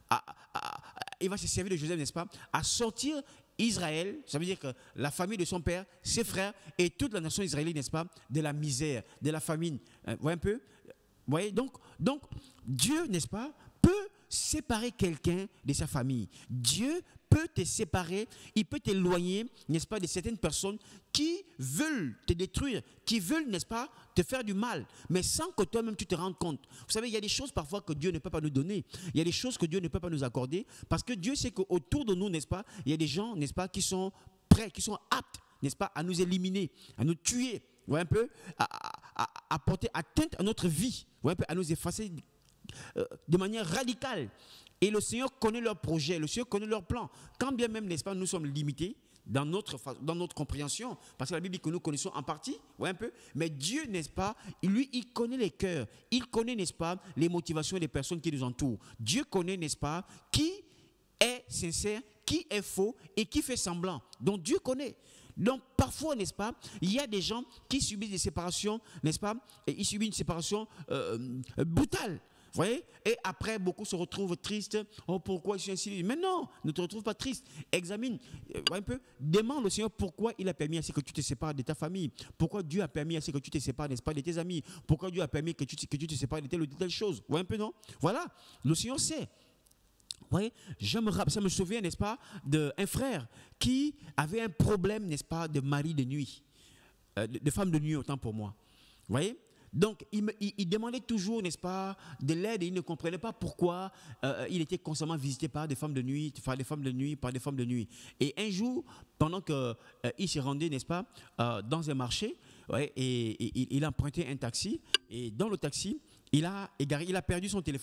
il va se servir de Joseph, n'est-ce pas, à sortir Israël, ça veut dire que la famille de son père, ses frères et toute la nation israélienne, n'est-ce pas, de la misère, de la famine. Vous voyez un peu? Vous voyez, donc Dieu, n'est-ce pas, peut séparer quelqu'un de sa famille. Dieu peut te séparer, il peut t'éloigner, n'est-ce pas, de certaines personnes qui veulent te détruire, qui veulent, n'est-ce pas, te faire du mal, mais sans que toi-même tu te rendes compte. Vous savez, il y a des choses parfois que Dieu ne peut pas nous donner. Il y a des choses que Dieu ne peut pas nous accorder, parce que Dieu sait qu'autour de nous, n'est-ce pas, il y a des gens, n'est-ce pas, qui sont prêts, qui sont aptes, n'est-ce pas, à nous éliminer, à nous tuer, vous voyez un peu, à porter atteinte à notre vie, vous voyez un peu, à nous effacer de manière radicale. Et le Seigneur connaît leurs projets, le Seigneur connaît leurs plans. Quand bien même, n'est-ce pas, nous sommes limités dans notre compréhension, parce que la Bible dit que nous connaissons en partie, ouais, un peu, mais Dieu, n'est-ce pas, lui, il connaît les cœurs, il connaît, n'est-ce pas, les motivations des personnes qui nous entourent. Dieu connaît, n'est-ce pas, qui est sincère, qui est faux et qui fait semblant. Donc Dieu connaît. Donc parfois, n'est-ce pas, il y a des gens qui subissent des séparations, n'est-ce pas, et ils subissent une séparation brutale. Vous voyez? Et après, beaucoup se retrouvent tristes. Oh, pourquoi je suis ainsi? Mais non, ne te retrouve pas triste. Examine un peu. Demande au Seigneur pourquoi il a permis à ce que tu te sépares de ta famille. Pourquoi Dieu a permis à ce que tu te sépares, n'est-ce pas, de tes amis. Pourquoi Dieu a permis que tu te sépares de telle ou de telle chose. Vous voyez un peu, non? Voilà, le Seigneur sait. Vous voyez, ça me souvient, n'est-ce pas, d'un frère qui avait un problème, n'est-ce pas, de mari de nuit. De femme de nuit, autant pour moi. Vous voyez? Donc, il demandait toujours, n'est-ce pas, de l'aide et il ne comprenait pas pourquoi il était constamment visité par des femmes de nuit, par des femmes de nuit. Et un jour, pendant qu'il se rendait, n'est-ce pas, dans un marché, ouais, et il a emprunté un taxi. Et dans le taxi, il a perdu son téléphone.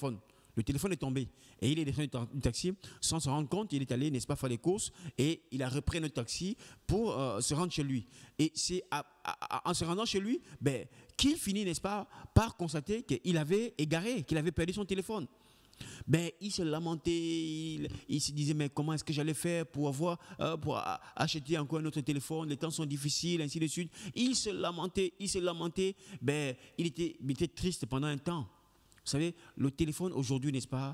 Le téléphone est tombé. Et il est descendu du taxi sans se rendre compte. Il est allé, n'est-ce pas, faire les courses. Et il a repris un autre taxi pour se rendre chez lui. Et c'est en se rendant chez lui qu'il finit, n'est-ce pas, par constater qu'il avait égaré, qu'il avait perdu son téléphone. Il se lamentait, il se disait mais comment est-ce que j'allais faire pour acheter encore un autre téléphone, les temps sont difficiles, ainsi de suite. Il se lamentait, il était triste pendant un temps. Vous savez, le téléphone aujourd'hui, n'est-ce pas,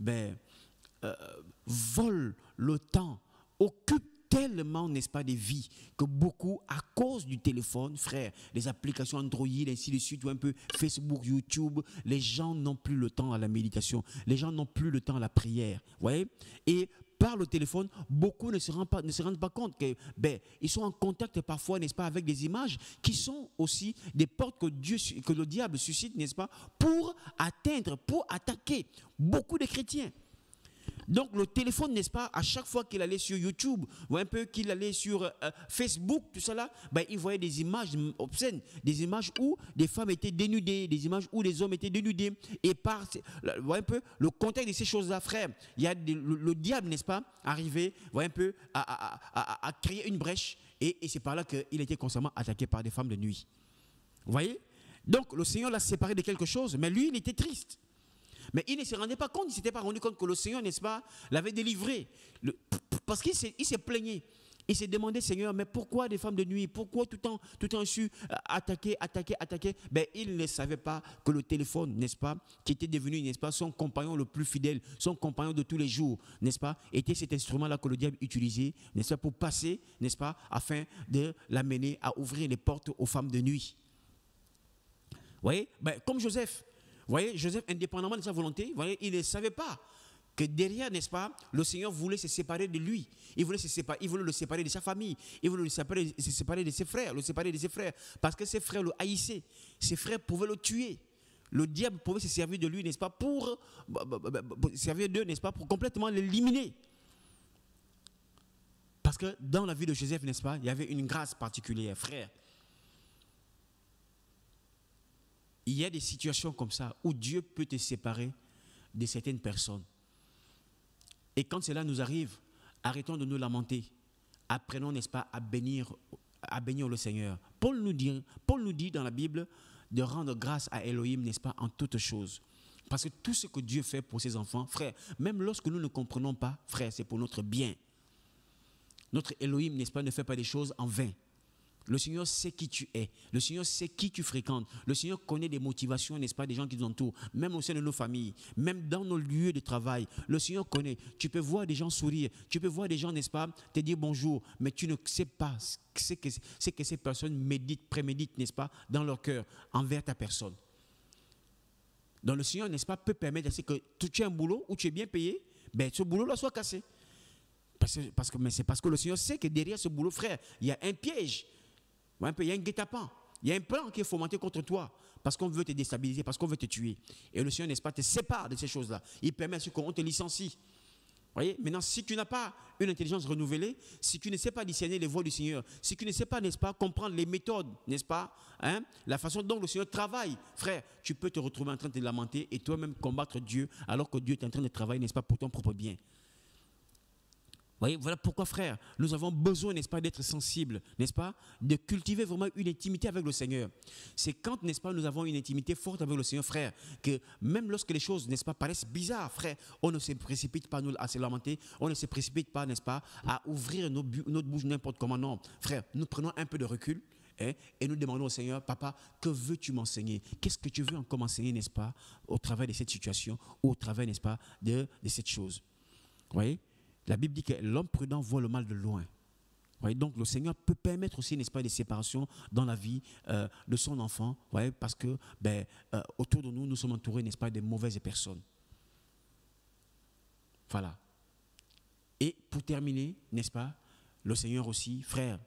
vole le temps, occupe tellement, n'est-ce pas, des vies, que beaucoup, à cause du téléphone, frère, les applications Android, ainsi de suite, ou un peu Facebook, YouTube, les gens n'ont plus le temps à la méditation, les gens n'ont plus le temps à la prière, vous voyez. Et par le téléphone, beaucoup ne se rendent pas compte que, ils sont en contact parfois, n'est-ce pas, avec des images qui sont aussi des portes que le diable suscite, n'est-ce pas, pour atteindre, pour attaquer beaucoup de chrétiens. Donc le téléphone, n'est-ce pas, à chaque fois qu'il allait sur YouTube, ou un peu qu'il allait sur Facebook, tout ça là, il voyait des images obscènes, des images où des femmes étaient dénudées, des images où des hommes étaient dénudés. Et par un peu le contexte de ces choses-là, frère, il y a le diable, n'est-ce pas, arrivé, un peu à créer une brèche, et c'est par là qu'il était constamment attaqué par des femmes de nuit. Vous voyez? Donc le Seigneur l'a séparé de quelque chose, mais lui, il était triste. Mais il ne se rendait pas compte, il ne s'était pas rendu compte que le Seigneur, n'est-ce pas, l'avait délivré. Parce qu'il s'est plaigné. Il s'est demandé, Seigneur, mais pourquoi des femmes de nuit? Pourquoi tout le temps su attaquer? Il ne savait pas que le téléphone, n'est-ce pas, qui était devenu, n'est-ce pas, son compagnon le plus fidèle, son compagnon de tous les jours, n'est-ce pas, était cet instrument-là que le diable utilisait, n'est-ce pas, pour passer, n'est-ce pas, afin de l'amener à ouvrir les portes aux femmes de nuit. Vous voyez, comme Joseph. Vous voyez, Joseph, indépendamment de sa volonté, vous voyez, il ne savait pas que derrière, n'est-ce pas, le Seigneur voulait se séparer de lui. Il voulait le séparer de sa famille. Il voulait se séparer de ses frères, parce que ses frères le haïssaient. Ses frères pouvaient le tuer. Le diable pouvait se servir de lui, n'est-ce pas, pour servir d'eux, n'est-ce pas, pour complètement l'éliminer. Parce que dans la vie de Joseph, n'est-ce pas, il y avait une grâce particulière, frère. Il y a des situations comme ça où Dieu peut te séparer de certaines personnes. Et quand cela nous arrive, arrêtons de nous lamenter. Apprenons, n'est-ce pas, à bénir le Seigneur. Paul nous dit dans la Bible de rendre grâce à Elohim, n'est-ce pas, en toutes choses. Parce que tout ce que Dieu fait pour ses enfants, frère, même lorsque nous ne comprenons pas, frère, c'est pour notre bien. Notre Elohim, n'est-ce pas, ne fait pas des choses en vain. Le Seigneur sait qui tu es. Le Seigneur sait qui tu fréquentes. Le Seigneur connaît des motivations, n'est-ce pas, des gens qui nous entourent. Même au sein de nos familles, même dans nos lieux de travail. Le Seigneur connaît. Tu peux voir des gens sourire. Tu peux voir des gens, n'est-ce pas, te dire bonjour. Mais tu ne sais pas ce que ces personnes préméditent, n'est-ce pas, dans leur cœur, envers ta personne. Donc le Seigneur, n'est-ce pas, peut permettre que tu aies un boulot où tu es bien payé, ce boulot-là soit cassé. Mais c'est parce que le Seigneur sait que derrière ce boulot, frère, il y a un piège. Il y a un guet-apens, il y a un plan qui est fomenté contre toi parce qu'on veut te déstabiliser, parce qu'on veut te tuer. Et le Seigneur, n'est-ce pas, te sépare de ces choses-là. Il permet à ce qu'on te licencie. Voyez, maintenant, si tu n'as pas une intelligence renouvelée, si tu ne sais pas discerner les voies du Seigneur, si tu ne sais pas, n'est-ce pas, comprendre les méthodes, n'est-ce pas, la façon dont le Seigneur travaille, frère, tu peux te retrouver en train de te lamenter et toi-même combattre Dieu alors que Dieu est en train de travailler, n'est-ce pas, pour ton propre bien. Voyez, voilà pourquoi, frère, nous avons besoin, n'est-ce pas, d'être sensibles, n'est-ce pas, de cultiver vraiment une intimité avec le Seigneur. C'est quand, n'est-ce pas, nous avons une intimité forte avec le Seigneur, frère, que même lorsque les choses, n'est-ce pas, paraissent bizarres, frère, on ne se précipite pas à se lamenter, on ne se précipite pas, n'est-ce pas, à ouvrir notre bouche n'importe comment. Non, frère, nous prenons un peu de recul et nous demandons au Seigneur, papa, que veux-tu m'enseigner? Qu'est-ce que tu veux encore m'enseigner, n'est-ce pas, au travers de cette situation ou au travers, n'est-ce pas, de cette chose. Vous voyez? La Bible dit que l'homme prudent voit le mal de loin. Vous voyez, donc le Seigneur peut permettre aussi, n'est-ce pas, des séparations dans la vie de son enfant. Vous voyez, parce que autour de nous, nous sommes entourés, n'est-ce pas, de mauvaises personnes. Voilà. Et pour terminer, n'est-ce pas, le Seigneur aussi, frère,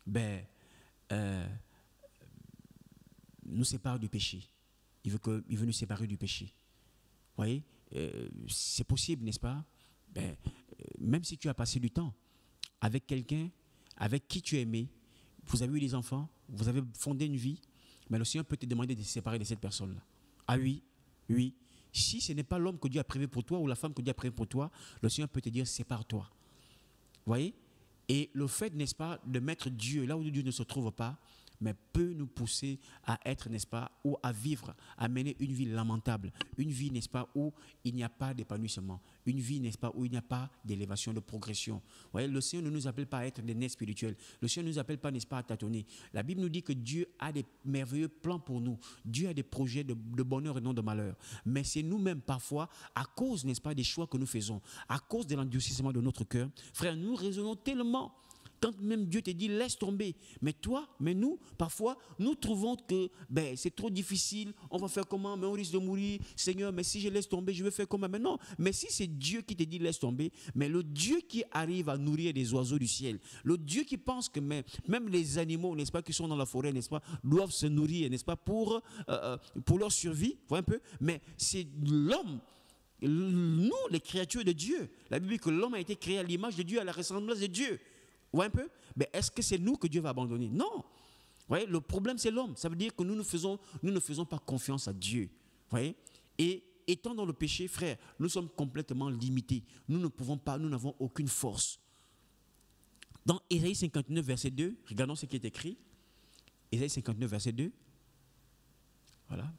nous sépare du péché. Il veut nous séparer du péché. Vous voyez, c'est possible, n'est-ce pas? Même si tu as passé du temps avec quelqu'un avec qui tu aimais, vous avez eu des enfants, vous avez fondé une vie, mais le Seigneur peut te demander de te séparer de cette personne-là. Ah oui, Si ce n'est pas l'homme que Dieu a prévu pour toi ou la femme que Dieu a prévu pour toi, le Seigneur peut te dire sépare-toi. Vous voyez? Et le fait, n'est-ce pas, de mettre Dieu là où Dieu ne se trouve pas, mais peut nous pousser à être, n'est-ce pas, ou à vivre, à mener une vie lamentable, une vie, n'est-ce pas, où il n'y a pas d'épanouissement, une vie, n'est-ce pas, où il n'y a pas d'élévation, de progression. Vous voyez, le Seigneur ne nous appelle pas à être des nés spirituels, le Seigneur ne nous appelle pas, n'est-ce pas, à tâtonner. La Bible nous dit que Dieu a des merveilleux plans pour nous, Dieu a des projets de bonheur et non de malheur, mais c'est nous-mêmes parfois, à cause, n'est-ce pas, des choix que nous faisons, à cause de l'endurcissement de notre cœur, frère, nous raisonnons tellement. Quand même Dieu te dit laisse tomber, mais nous, parfois, nous trouvons que c'est trop difficile, on va faire comment, mais on risque de mourir, Seigneur, mais si je laisse tomber, je vais faire comment, mais non, mais si c'est Dieu qui te dit laisse tomber, mais le Dieu qui arrive à nourrir les oiseaux du ciel, le Dieu qui pense que même les animaux, n'est-ce pas, qui sont dans la forêt, n'est-ce pas, doivent se nourrir, n'est-ce pas, pour leur survie, vous voyez un peu, mais c'est l'homme. Nous, les créatures de Dieu, la Bible dit que l'homme a été créé à l'image de Dieu, à la ressemblance de Dieu. Vous voyez un peu? Mais est-ce que c'est nous que Dieu va abandonner? Non. Vous voyez, le problème, c'est l'homme. Ça veut dire que nous ne faisons pas confiance à Dieu. Vous voyez? Et étant dans le péché, frère, nous sommes complètement limités. Nous ne pouvons pas, nous n'avons aucune force. Dans Ésaïe 59, verset 2, regardons ce qui est écrit. Ésaïe 59, verset 2. Voilà.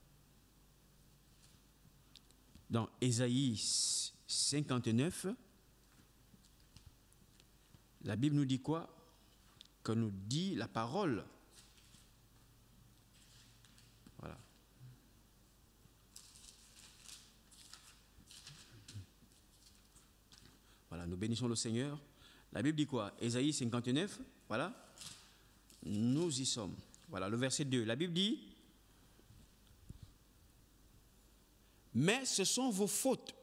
Dans Ésaïe 59, la Bible nous dit quoi? Que nous dit la parole. Voilà. Voilà, nous bénissons le Seigneur. La Bible dit quoi? Ésaïe 59, voilà. Nous y sommes. Voilà, le verset 2. La Bible dit, mais ce sont vos fautes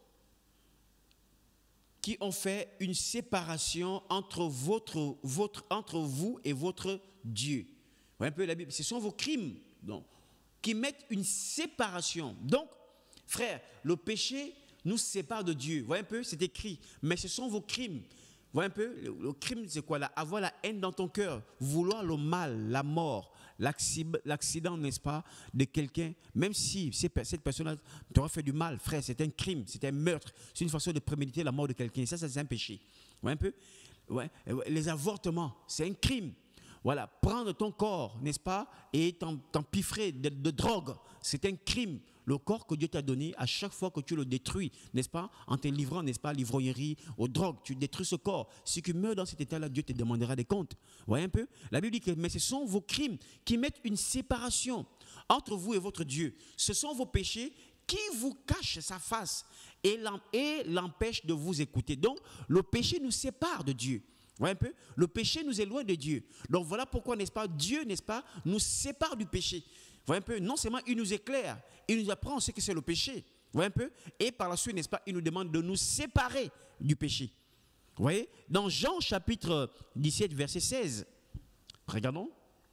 qui ont fait une séparation entre vous et votre Dieu. Vous voyez un peu la Bible, ce sont vos crimes donc, qui mettent une séparation. Donc, frère, le péché nous sépare de Dieu. Vous voyez un peu, c'est écrit, mais ce sont vos crimes. Vous voyez un peu, le crime c'est quoi? Avoir la haine dans ton cœur, vouloir le mal, la mort, l'accident, n'est-ce pas, de quelqu'un, même si cette personne t'aura fait du mal, frère, c'est un crime, c'est un meurtre, c'est une façon de préméditer la mort de quelqu'un. Ça, c'est un péché. Vous voyez un peu? Ouais. Les avortements, c'est un crime. Voilà, prendre ton corps, n'est-ce pas, et t'empiffrer de drogue, c'est un crime. Le corps que Dieu t'a donné, à chaque fois que tu le détruis, n'est-ce pas, en te livrant, n'est-ce pas, à l'ivrognerie, aux drogues, tu détruis ce corps. Si tu meurs dans cet état-là, Dieu te demandera des comptes. Vous voyez un peu? La Bible dit que mais ce sont vos crimes qui mettent une séparation entre vous et votre Dieu. Ce sont vos péchés qui vous cachent sa face et l'empêchent de vous écouter. Donc, le péché nous sépare de Dieu. Vous voyez un peu? Le péché nous éloigne de Dieu. Donc voilà pourquoi, n'est-ce pas, Dieu, n'est-ce pas, nous sépare du péché. Vous voyez un peu? Non seulement il nous éclaire, il nous apprend ce que c'est le péché. Vous voyez un peu? Et par la suite, n'est-ce pas, il nous demande de nous séparer du péché. Vous voyez? Dans Jean chapitre 17, verset 16, regardons,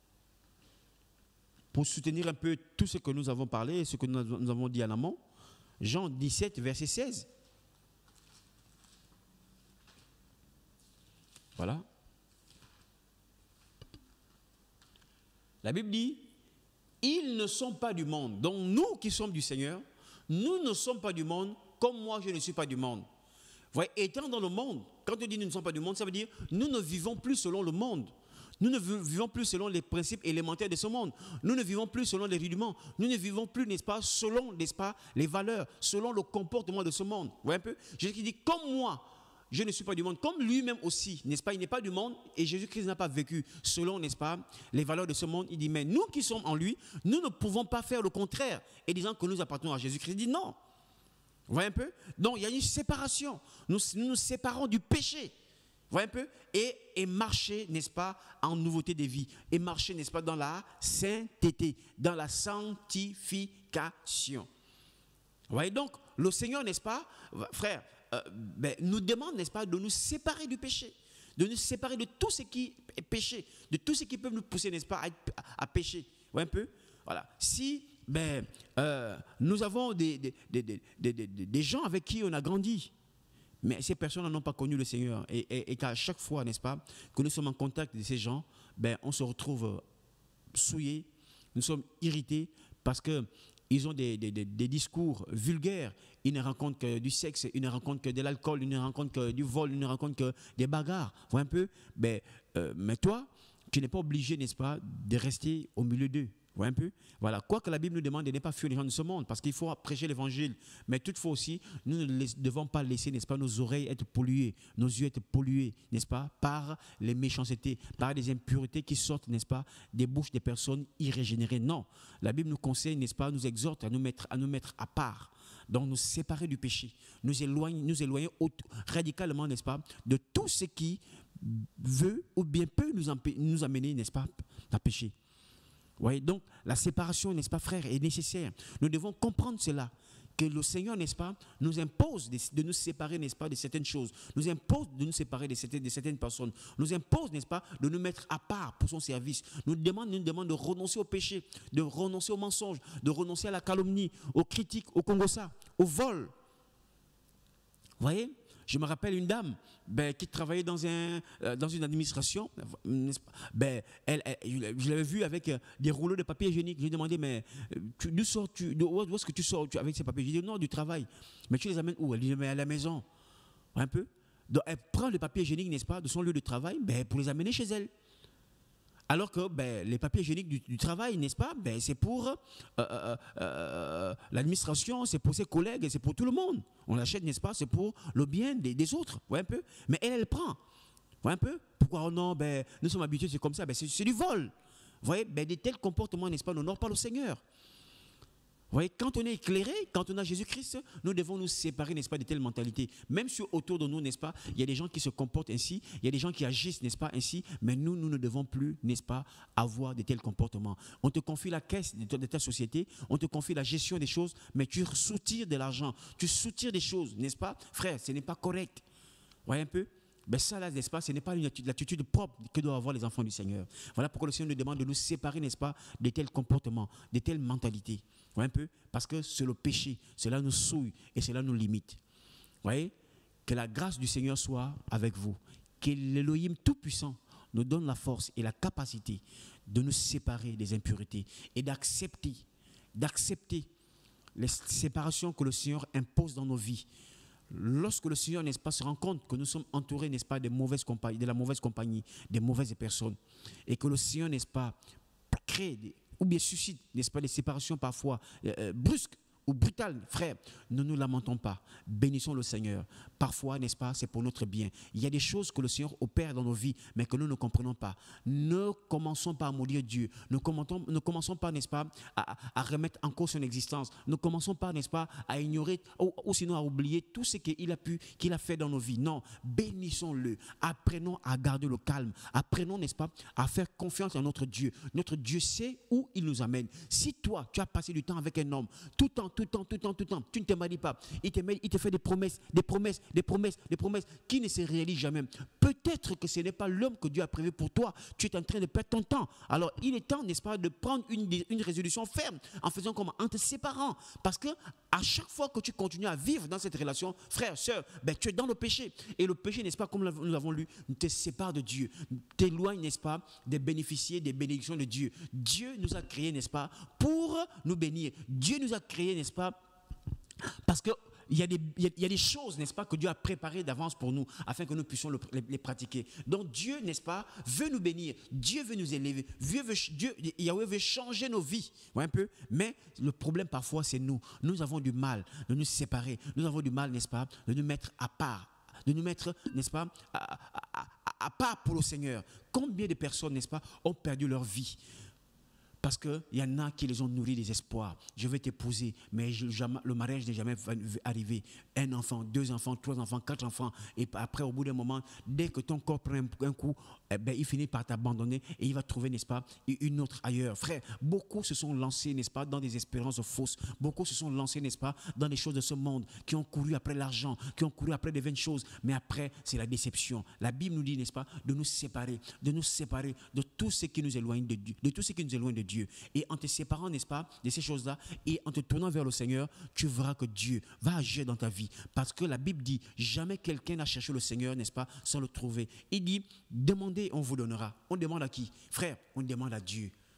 pour soutenir un peu tout ce que nous avons parlé, ce que nous avons dit en amont. Jean 17, verset 16. Voilà. La Bible dit, ils ne sont pas du monde. Donc nous qui sommes du Seigneur, nous ne sommes pas du monde, comme moi je ne suis pas du monde. Vous voyez, étant dans le monde, quand on dit nous ne sommes pas du monde, ça veut dire nous ne vivons plus selon le monde. Nous ne vivons plus selon les principes élémentaires de ce monde. Nous ne vivons plus selon les rudiments. Nous ne vivons plus, n'est-ce pas, selon, n'est-ce pas, les valeurs, selon le comportement de ce monde. Vous voyez un peu? Jésus dit, comme moi, je ne suis pas du monde, comme lui-même aussi, n'est-ce pas, il n'est pas du monde, et Jésus-Christ n'a pas vécu selon, n'est-ce pas, les valeurs de ce monde. Il dit, mais nous qui sommes en lui, nous ne pouvons pas faire le contraire, et disant que nous appartenons à Jésus-Christ. Il dit non. Vous voyez un peu? Donc il y a une séparation. Nous nous séparons du péché. Vous voyez un peu? Et marcher, n'est-ce pas, en nouveauté de vie. Et marcher, n'est-ce pas, dans la sainteté, dans la sanctification. Vous voyez donc, le Seigneur, n'est-ce pas, frère, nous demande, n'est-ce pas, de nous séparer du péché, de nous séparer de tout ce qui est péché, de tout ce qui peut nous pousser, n'est-ce pas, à pécher. Vous voyez un peu? Voilà. Si nous avons des gens avec qui on a grandi, mais ces personnes n'ont pas connu le Seigneur, et qu'à chaque fois, n'est-ce pas, que nous sommes en contact de ces gens, on se retrouve souillés, nous sommes irrités, parce que ils ont des discours vulgaires, ils ne rencontrent que du sexe, ils ne rencontrent que de l'alcool, ils ne rencontrent que du vol, ils ne rencontrent que des bagarres. Vous voyez un peu? Mais toi, tu n'es pas obligé, n'est-ce pas, de rester au milieu d'eux. Vous voyez un peu? Voilà. Quoi que la Bible nous demande de ne pas fuir les gens de ce monde, parce qu'il faut prêcher l'évangile. Mais toutefois aussi, nous ne devons pas laisser, n'est-ce pas, nos oreilles être polluées, nos yeux être pollués, n'est-ce pas, par les méchancetés, par des impuretés qui sortent, n'est-ce pas, des bouches des personnes irrégénérées. Non. La Bible nous conseille, n'est-ce pas, nous exhorte à nous mettre à part. Donc nous séparer du péché, nous éloigner radicalement, n'est-ce pas, de tout ce qui veut ou bien peut nous amener, n'est-ce pas, à pécher. Oui, donc la séparation, n'est-ce pas, frère, est nécessaire. Nous devons comprendre cela, que le Seigneur, n'est-ce pas, nous impose de nous séparer, n'est-ce pas, de certaines choses, nous impose de nous séparer de certaines personnes, nous impose, n'est-ce pas, de nous mettre à part pour son service, nous demande de renoncer au péché, de renoncer au mensonge, de renoncer à la calomnie, aux critiques, au congossa, au vol. Vous voyez? Je me rappelle une dame qui travaillait dans une administration. Je l'avais vue avec des rouleaux de papier hygiénique. Je lui ai demandé, mais où est-ce que tu sors avec ces papiers? Je lui ai dit, non, du travail. Mais tu les amènes où? Elle dit, mais à la maison. Un peu. Donc, elle prend le papier hygiénique, n'est-ce pas, de son lieu de travail pour les amener chez elle. Alors que les papiers hygiéniques du travail, n'est-ce pas, c'est pour l'administration, c'est pour ses collègues, c'est pour tout le monde. On l'achète, n'est-ce pas, c'est pour le bien des autres, ouais, un peu. Mais elle prend, ouais, un peu. Pourquoi? Oh non, nous sommes habitués, c'est comme ça, c'est du vol. Vous voyez, de tels comportements, n'est-ce pas, n'honorent pas le Seigneur. Vous voyez, quand on est éclairé, quand on a Jésus-Christ, nous devons nous séparer, n'est-ce pas, de telles mentalités. Même si autour de nous, n'est-ce pas, il y a des gens qui se comportent ainsi, il y a des gens qui agissent, n'est-ce pas, ainsi, mais nous ne devons plus, n'est-ce pas, avoir de tels comportements. On te confie la caisse de ta société, on te confie la gestion des choses, mais tu soutires de l'argent, tu soutires des choses, n'est-ce pas, frère, ce n'est pas correct. Vous voyez un peu? Ça, là, n'est-ce pas, ce n'est pas l'attitude propre que doivent avoir les enfants du Seigneur. Voilà pourquoi le Seigneur nous demande de nous séparer, n'est-ce pas, de tels comportements, de telles mentalités. Vous voyez un peu? Parce que c'est le péché, cela nous souille et cela nous limite. Vous voyez? Que la grâce du Seigneur soit avec vous. Que l'Élohim Tout-Puissant nous donne la force et la capacité de nous séparer des impuretés et d'accepter les séparations que le Seigneur impose dans nos vies. Lorsque le Seigneur, n'est-ce pas, se rend compte que nous sommes entourés, n'est-ce pas, de la mauvaise compagnie, des mauvaises personnes, et que le Seigneur, n'est-ce pas, crée ou bien suscite, n'est-ce pas, des séparations parfois brusques ou brutales, frère, ne nous lamentons pas, bénissons le Seigneur. Parfois, n'est-ce pas, c'est pour notre bien. Il y a des choses que le Seigneur opère dans nos vies, mais que nous ne comprenons pas. Ne commençons pas à maudire Dieu. Ne commençons pas, n'est-ce pas, à remettre en cause son existence. Ne commençons pas, n'est-ce pas, à ignorer ou sinon à oublier tout ce qu'il a fait dans nos vies. Non, bénissons-le. Apprenons à garder le calme. Apprenons, n'est-ce pas, à faire confiance en notre Dieu. Notre Dieu sait où il nous amène. Si toi, tu as passé du temps avec un homme, tout le temps, tu ne te maries pas, il te fait des promesses qui ne se réalisent jamais. Peut-être que ce n'est pas l'homme que Dieu a prévu pour toi. Tu es en train de perdre ton temps. Alors, il est temps, n'est-ce pas, de prendre une résolution ferme en faisant comment? En te séparant. Parce que à chaque fois que tu continues à vivre dans cette relation, frère, sœur, tu es dans le péché. Et le péché, n'est-ce pas, comme nous l'avons lu, te sépare de Dieu. T'éloigne, n'est-ce pas, de bénéficier des bénédictions de Dieu. Dieu nous a créés, n'est-ce pas, pour nous bénir. Dieu nous a créés, n'est-ce pas, parce que il y a des choses, n'est-ce pas, que Dieu a préparées d'avance pour nous, afin que nous puissions les pratiquer. Donc Dieu, n'est-ce pas, veut nous bénir, Dieu veut nous élever, Yahweh veut changer nos vies, un peu. Mais le problème parfois, c'est nous. Nous avons du mal de nous séparer, nous avons du mal, n'est-ce pas, de nous mettre à part, de nous mettre, n'est-ce pas, à part pour le Seigneur. Combien de personnes, n'est-ce pas, ont perdu leur vie? Parce qu'il y en a qui les ont nourris des espoirs. Je vais t'épouser, mais le mariage n'est jamais arrivé. Un enfant, 2 enfants, 3 enfants, 4 enfants. Et après, au bout d'un moment, dès que ton corps prend un coup, il finit par t'abandonner et il va trouver, n'est-ce pas, une autre ailleurs. Frère, beaucoup se sont lancés, n'est-ce pas, dans des espérances fausses. Beaucoup se sont lancés, n'est-ce pas, dans des choses de ce monde, qui ont couru après l'argent, qui ont couru après des vaines choses. Mais après, c'est la déception. La Bible nous dit, n'est-ce pas, de nous séparer de tout ce qui nous éloigne de Dieu, de tout ce qui nous éloigne de Dieu. Et en te séparant, n'est-ce pas, de ces choses-là, et en te tournant vers le Seigneur, tu verras que Dieu va agir dans ta vie. Parce que la Bible dit, jamais quelqu'un n'a cherché le Seigneur, n'est-ce pas, sans le trouver. Il dit, demandez, on vous donnera. On demande à qui? Frère, on demande à Dieu.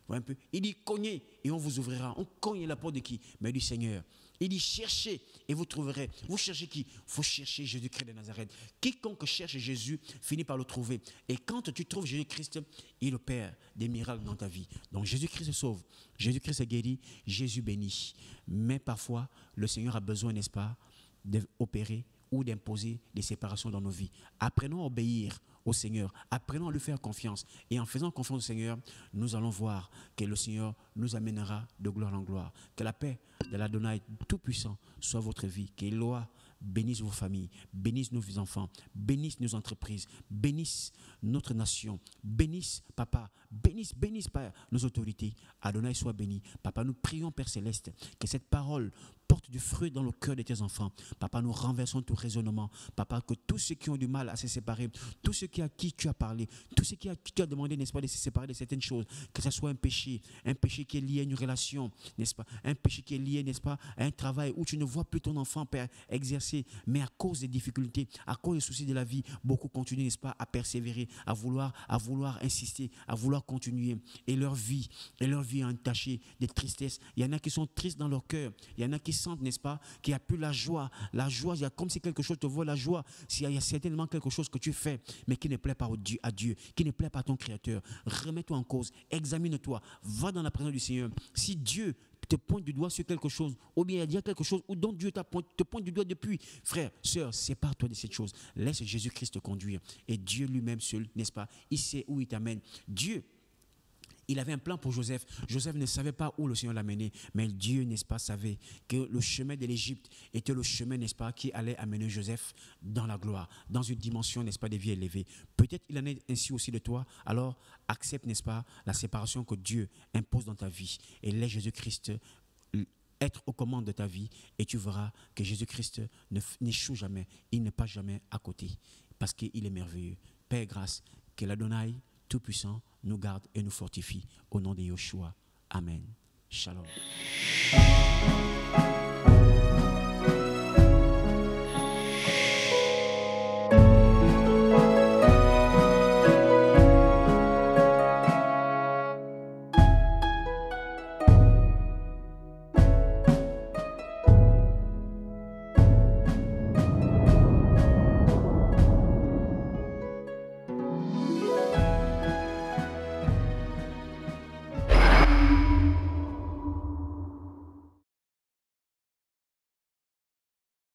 Voyez un peu. Il dit cognez et on vous ouvrira. On cogne la porte de qui? Mais du Seigneur. Il dit cherchez et vous trouverez. Vous cherchez qui? Vous cherchez Jésus-Christ de Nazareth. Quiconque cherche Jésus finit par le trouver. Et quand tu trouves Jésus-Christ, il opère des miracles dans ta vie. Donc Jésus-Christ sauve, Jésus-Christ guérit, Jésus bénit. Mais parfois, le Seigneur a besoin, n'est-ce pas, d'opérer ou d'imposer des séparations dans nos vies. Apprenons à obéir au Seigneur, apprenons à lui faire confiance. Et en faisant confiance au Seigneur, nous allons voir que le Seigneur nous amènera de gloire en gloire. Que la paix de l'Adonai Tout-Puissant soit votre vie. Que Eloa bénisse vos familles, bénisse nos enfants, bénisse nos entreprises, bénisse notre nation, bénisse Papa, bénisse Père, nos autorités. Adonai soit béni. Papa, nous prions Père Céleste, que cette parole porte du fruit dans le cœur de tes enfants. Papa, nous renversons tout raisonnement. Papa, que tous ceux qui ont du mal à se séparer, tous ceux à qui tu as parlé, tous ceux qui tu as demandé, n'est-ce pas, de se séparer de certaines choses, que ce soit un péché qui est lié à une relation, n'est-ce pas, un péché qui est lié, n'est-ce pas, à un travail où tu ne vois plus ton enfant, Père, exercer, mais à cause des difficultés, à cause des soucis de la vie, beaucoup continuent, n'est-ce pas, à persévérer, à vouloir insister, à vouloir continuer, et leur vie est entachée de tristesse. Il y en a qui sont tristes dans leur cœur, il y en a qui sentent, n'est-ce pas, qu'il n'y a plus la joie, il y a comme si quelque chose te vole la joie, s'il y a certainement quelque chose que tu fais, mais qui ne plaît pas à Dieu, qui ne plaît pas à ton Créateur. Remets-toi en cause, examine-toi, va dans la présence du Seigneur. Si Dieu te pointe du doigt sur quelque chose, ou bien il y a quelque chose où dont Dieu te pointe du doigt depuis, frère, sœur, sépare-toi de cette chose. Laisse Jésus-Christ te conduire. Et Dieu lui-même seul, n'est-ce pas, il sait où il t'amène. Dieu, il avait un plan pour Joseph. Joseph ne savait pas où le Seigneur l'amenait, mais Dieu, n'est-ce pas, savait que le chemin de l'Égypte était le chemin, n'est-ce pas, qui allait amener Joseph dans la gloire, dans une dimension, n'est-ce pas, de vie élevée. Peut-être il en est ainsi aussi de toi. Alors accepte, n'est-ce pas, la séparation que Dieu impose dans ta vie et laisse Jésus-Christ être aux commandes de ta vie, et tu verras que Jésus-Christ n'échoue jamais, il n'est pas jamais à côté, parce qu'il est merveilleux. Père, grâce, que l'Adonai Tout-Puissant nous garde et nous fortifie. Au nom de Yeshua. Amen. Shalom.